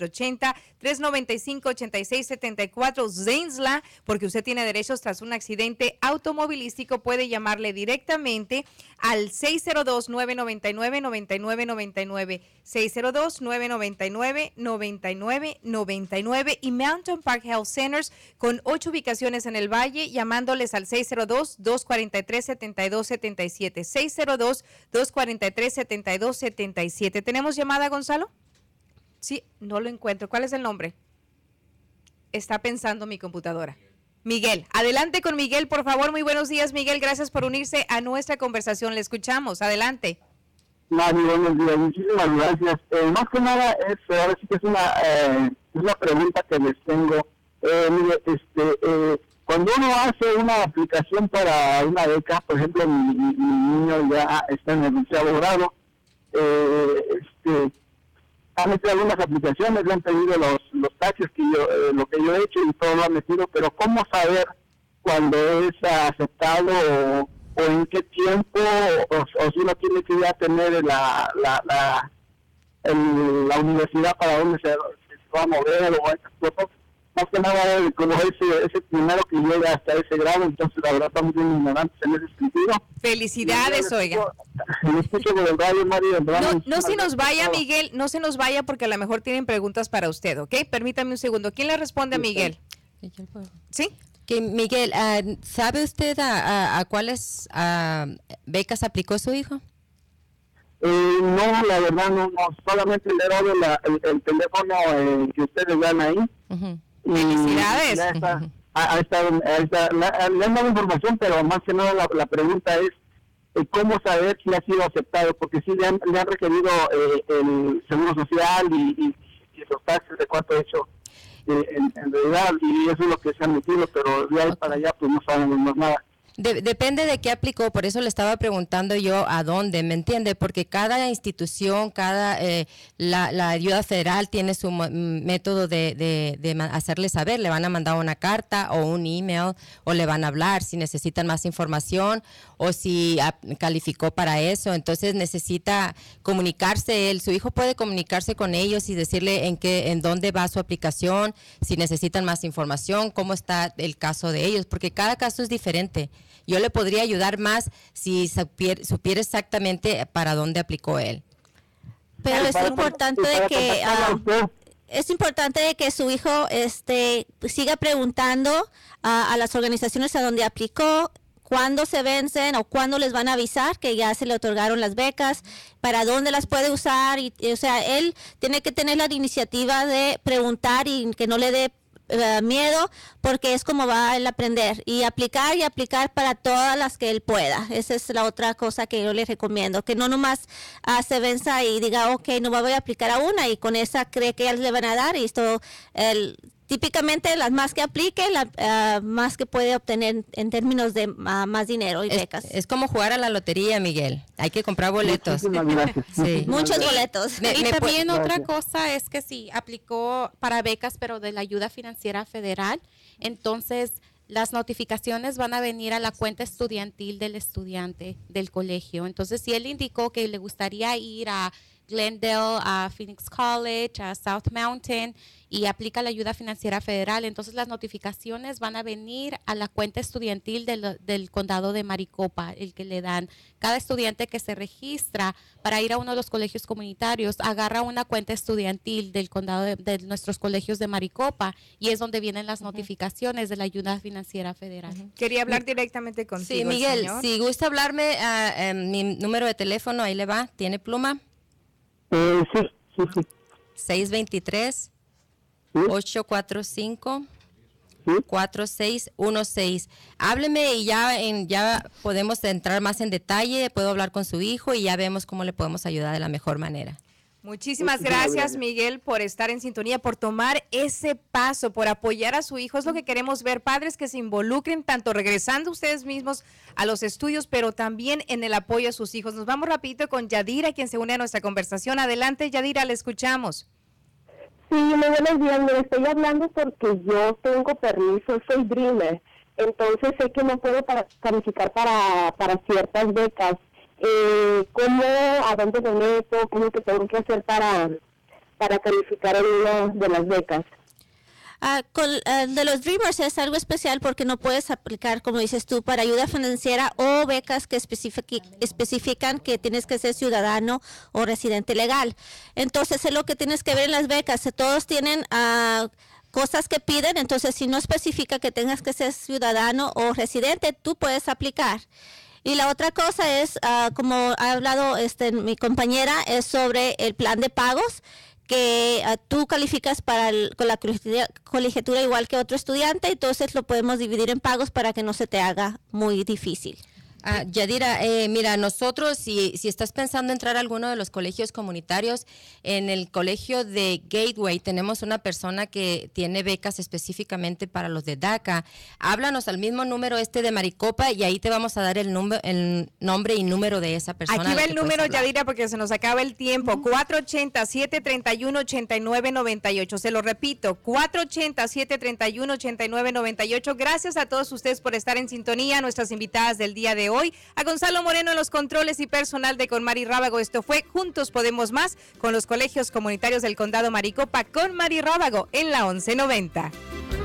480-395-8674. Zainsla, porque usted tiene derechos tras un accidente automovilístico. Puede llamarle directamente al 602-999-9999, 602-999-9999 y Mountain Park Health Centers con 8 ubicaciones en el Valle, llamándoles al 602-243-7277, 602-243-7277. ¿Tenemos llamada, Gonzalo? Sí, no lo encuentro. ¿Cuál es el nombre? Está pensando mi computadora. Miguel. Adelante con Miguel, por favor. Muy buenos días, Miguel. Gracias por unirse a nuestra conversación. Le escuchamos. Adelante. Mari, buenos días. Muchísimas gracias. Más que nada, ahora sí que es una pregunta que les tengo. Mire, cuando uno hace una aplicación para una beca, por ejemplo, mi niño ya está en el 11º grado, han metido algunas aplicaciones, le han pedido los taxes lo que yo he hecho y todo lo han metido, pero ¿cómo saber cuando es aceptado o en qué tiempo o si uno tiene que ya tener la universidad para dónde se va a mover o esas cosas? Más que nada, como ese primero que llega hasta ese grado, entonces la verdad estamos bien ignorantes en ese sentido. Felicidades, oiga. No se nos vaya, Miguel, no se nos vaya porque a lo mejor tienen preguntas para usted, ¿ok? Permítame un segundo. ¿Quién le responde a Miguel? ¿Sí? Que Miguel, ¿sabe usted a cuáles becas aplicó su hijo? No, la verdad no, solamente le he dado el teléfono que ustedes dan ahí. Felicidades. Le han dado información, pero más que nada la pregunta es cómo saber si ha sido aceptado, porque sí le han requerido el seguro social y los taxes de cuánto he hecho en realidad, y eso es lo que se han metido, pero de ahí para allá pues no sabemos más nada. Depende de qué aplicó, por eso le estaba preguntando yo a dónde, ¿me entiende? Porque cada institución, la ayuda federal tiene su método de hacerle saber, le van a mandar una carta o un email o le van a hablar si necesitan más información o si calificó para eso, entonces necesita comunicarse él, su hijo puede comunicarse con ellos y decirle en dónde va su aplicación, si necesitan más información, cómo está el caso de ellos, porque cada caso es diferente. Yo le podría ayudar más si supiera exactamente para dónde aplicó él. Pero es importante de que su hijo siga preguntando a las organizaciones a donde aplicó, cuándo se vencen o cuándo les van a avisar que ya se le otorgaron las becas, para dónde las puede usar, o sea, él tiene que tener la iniciativa de preguntar y que no le dé miedo, porque es como va a aprender y aplicar para todas las que él pueda. Esa es la otra cosa que yo le recomiendo, que no nomás se venza y diga, ok, no me voy a aplicar a una y con esa cree que ya le van a dar y esto, típicamente las más que aplique, más que puede obtener en términos de más dinero y becas. Es como jugar a la lotería, Miguel. Hay que comprar boletos. Sí. Muchos boletos. Y también otra cosa es que si aplicó para becas, pero de la ayuda financiera federal, entonces las notificaciones van a venir a la cuenta estudiantil del estudiante del colegio. Entonces, si él indicó que le gustaría ir a Glendale, a Phoenix College, a South Mountain y aplica la ayuda financiera federal, entonces las notificaciones van a venir a la cuenta estudiantil del condado de Maricopa, el que le dan. Cada estudiante que se registra para ir a uno de los colegios comunitarios agarra una cuenta estudiantil del condado de nuestros colegios de Maricopa y es donde vienen las notificaciones de la ayuda financiera federal. Quería hablar directamente contigo. Sí, Miguel, señor. si gusta hablarme, mi número de teléfono, ahí le va, ¿tiene pluma? Sí. 623-845-4616. Hábleme y ya podemos entrar más en detalle, puedo hablar con su hijo y ya vemos cómo le podemos ayudar de la mejor manera. Muchísimas gracias, Miguel, por estar en sintonía, por tomar ese paso, por apoyar a su hijo. Es lo que queremos ver, padres que se involucren, tanto regresando ustedes mismos a los estudios, pero también en el apoyo a sus hijos. Nos vamos rapidito con Yadira, quien se une a nuestra conversación. Adelante, Yadira, le escuchamos. Sí, muy buenos días. Me estoy hablando porque yo tengo permiso, soy Dreamer. Entonces sé que no puedo calificar para ciertas becas. ¿A dónde me meto? ¿Cómo que tengo que hacer para calificar en una de las becas? De los Dreamers es algo especial porque no puedes aplicar, como dices tú, para ayuda financiera o becas que especifican que tienes que ser ciudadano o residente legal. Entonces es lo que tienes que ver en las becas. Todos tienen cosas que piden, entonces si no especifica que tengas que ser ciudadano o residente, tú puedes aplicar. Y la otra cosa es, como ha hablado mi compañera, es sobre el plan de pagos, que tú calificas con la colegiatura igual que otro estudiante, entonces lo podemos dividir en pagos para que no se te haga muy difícil. Yadira, mira, nosotros, si estás pensando entrar a alguno de los colegios comunitarios, en el colegio de Gateway tenemos una persona que tiene becas específicamente para los de DACA. Háblanos al mismo número de Maricopa y ahí te vamos a dar el nombre y número de esa persona. Aquí va el número, Yadira, porque se nos acaba el tiempo. 480-731-8998. Se lo repito, 480-731-8998. Gracias a todos ustedes por estar en sintonía, nuestras invitadas del día de hoy. A Gonzalo Moreno en los controles y personal de Con Mari Rábago. Esto fue Juntos Podemos Más con los colegios comunitarios del condado Maricopa con Mari Rábago en la 1190.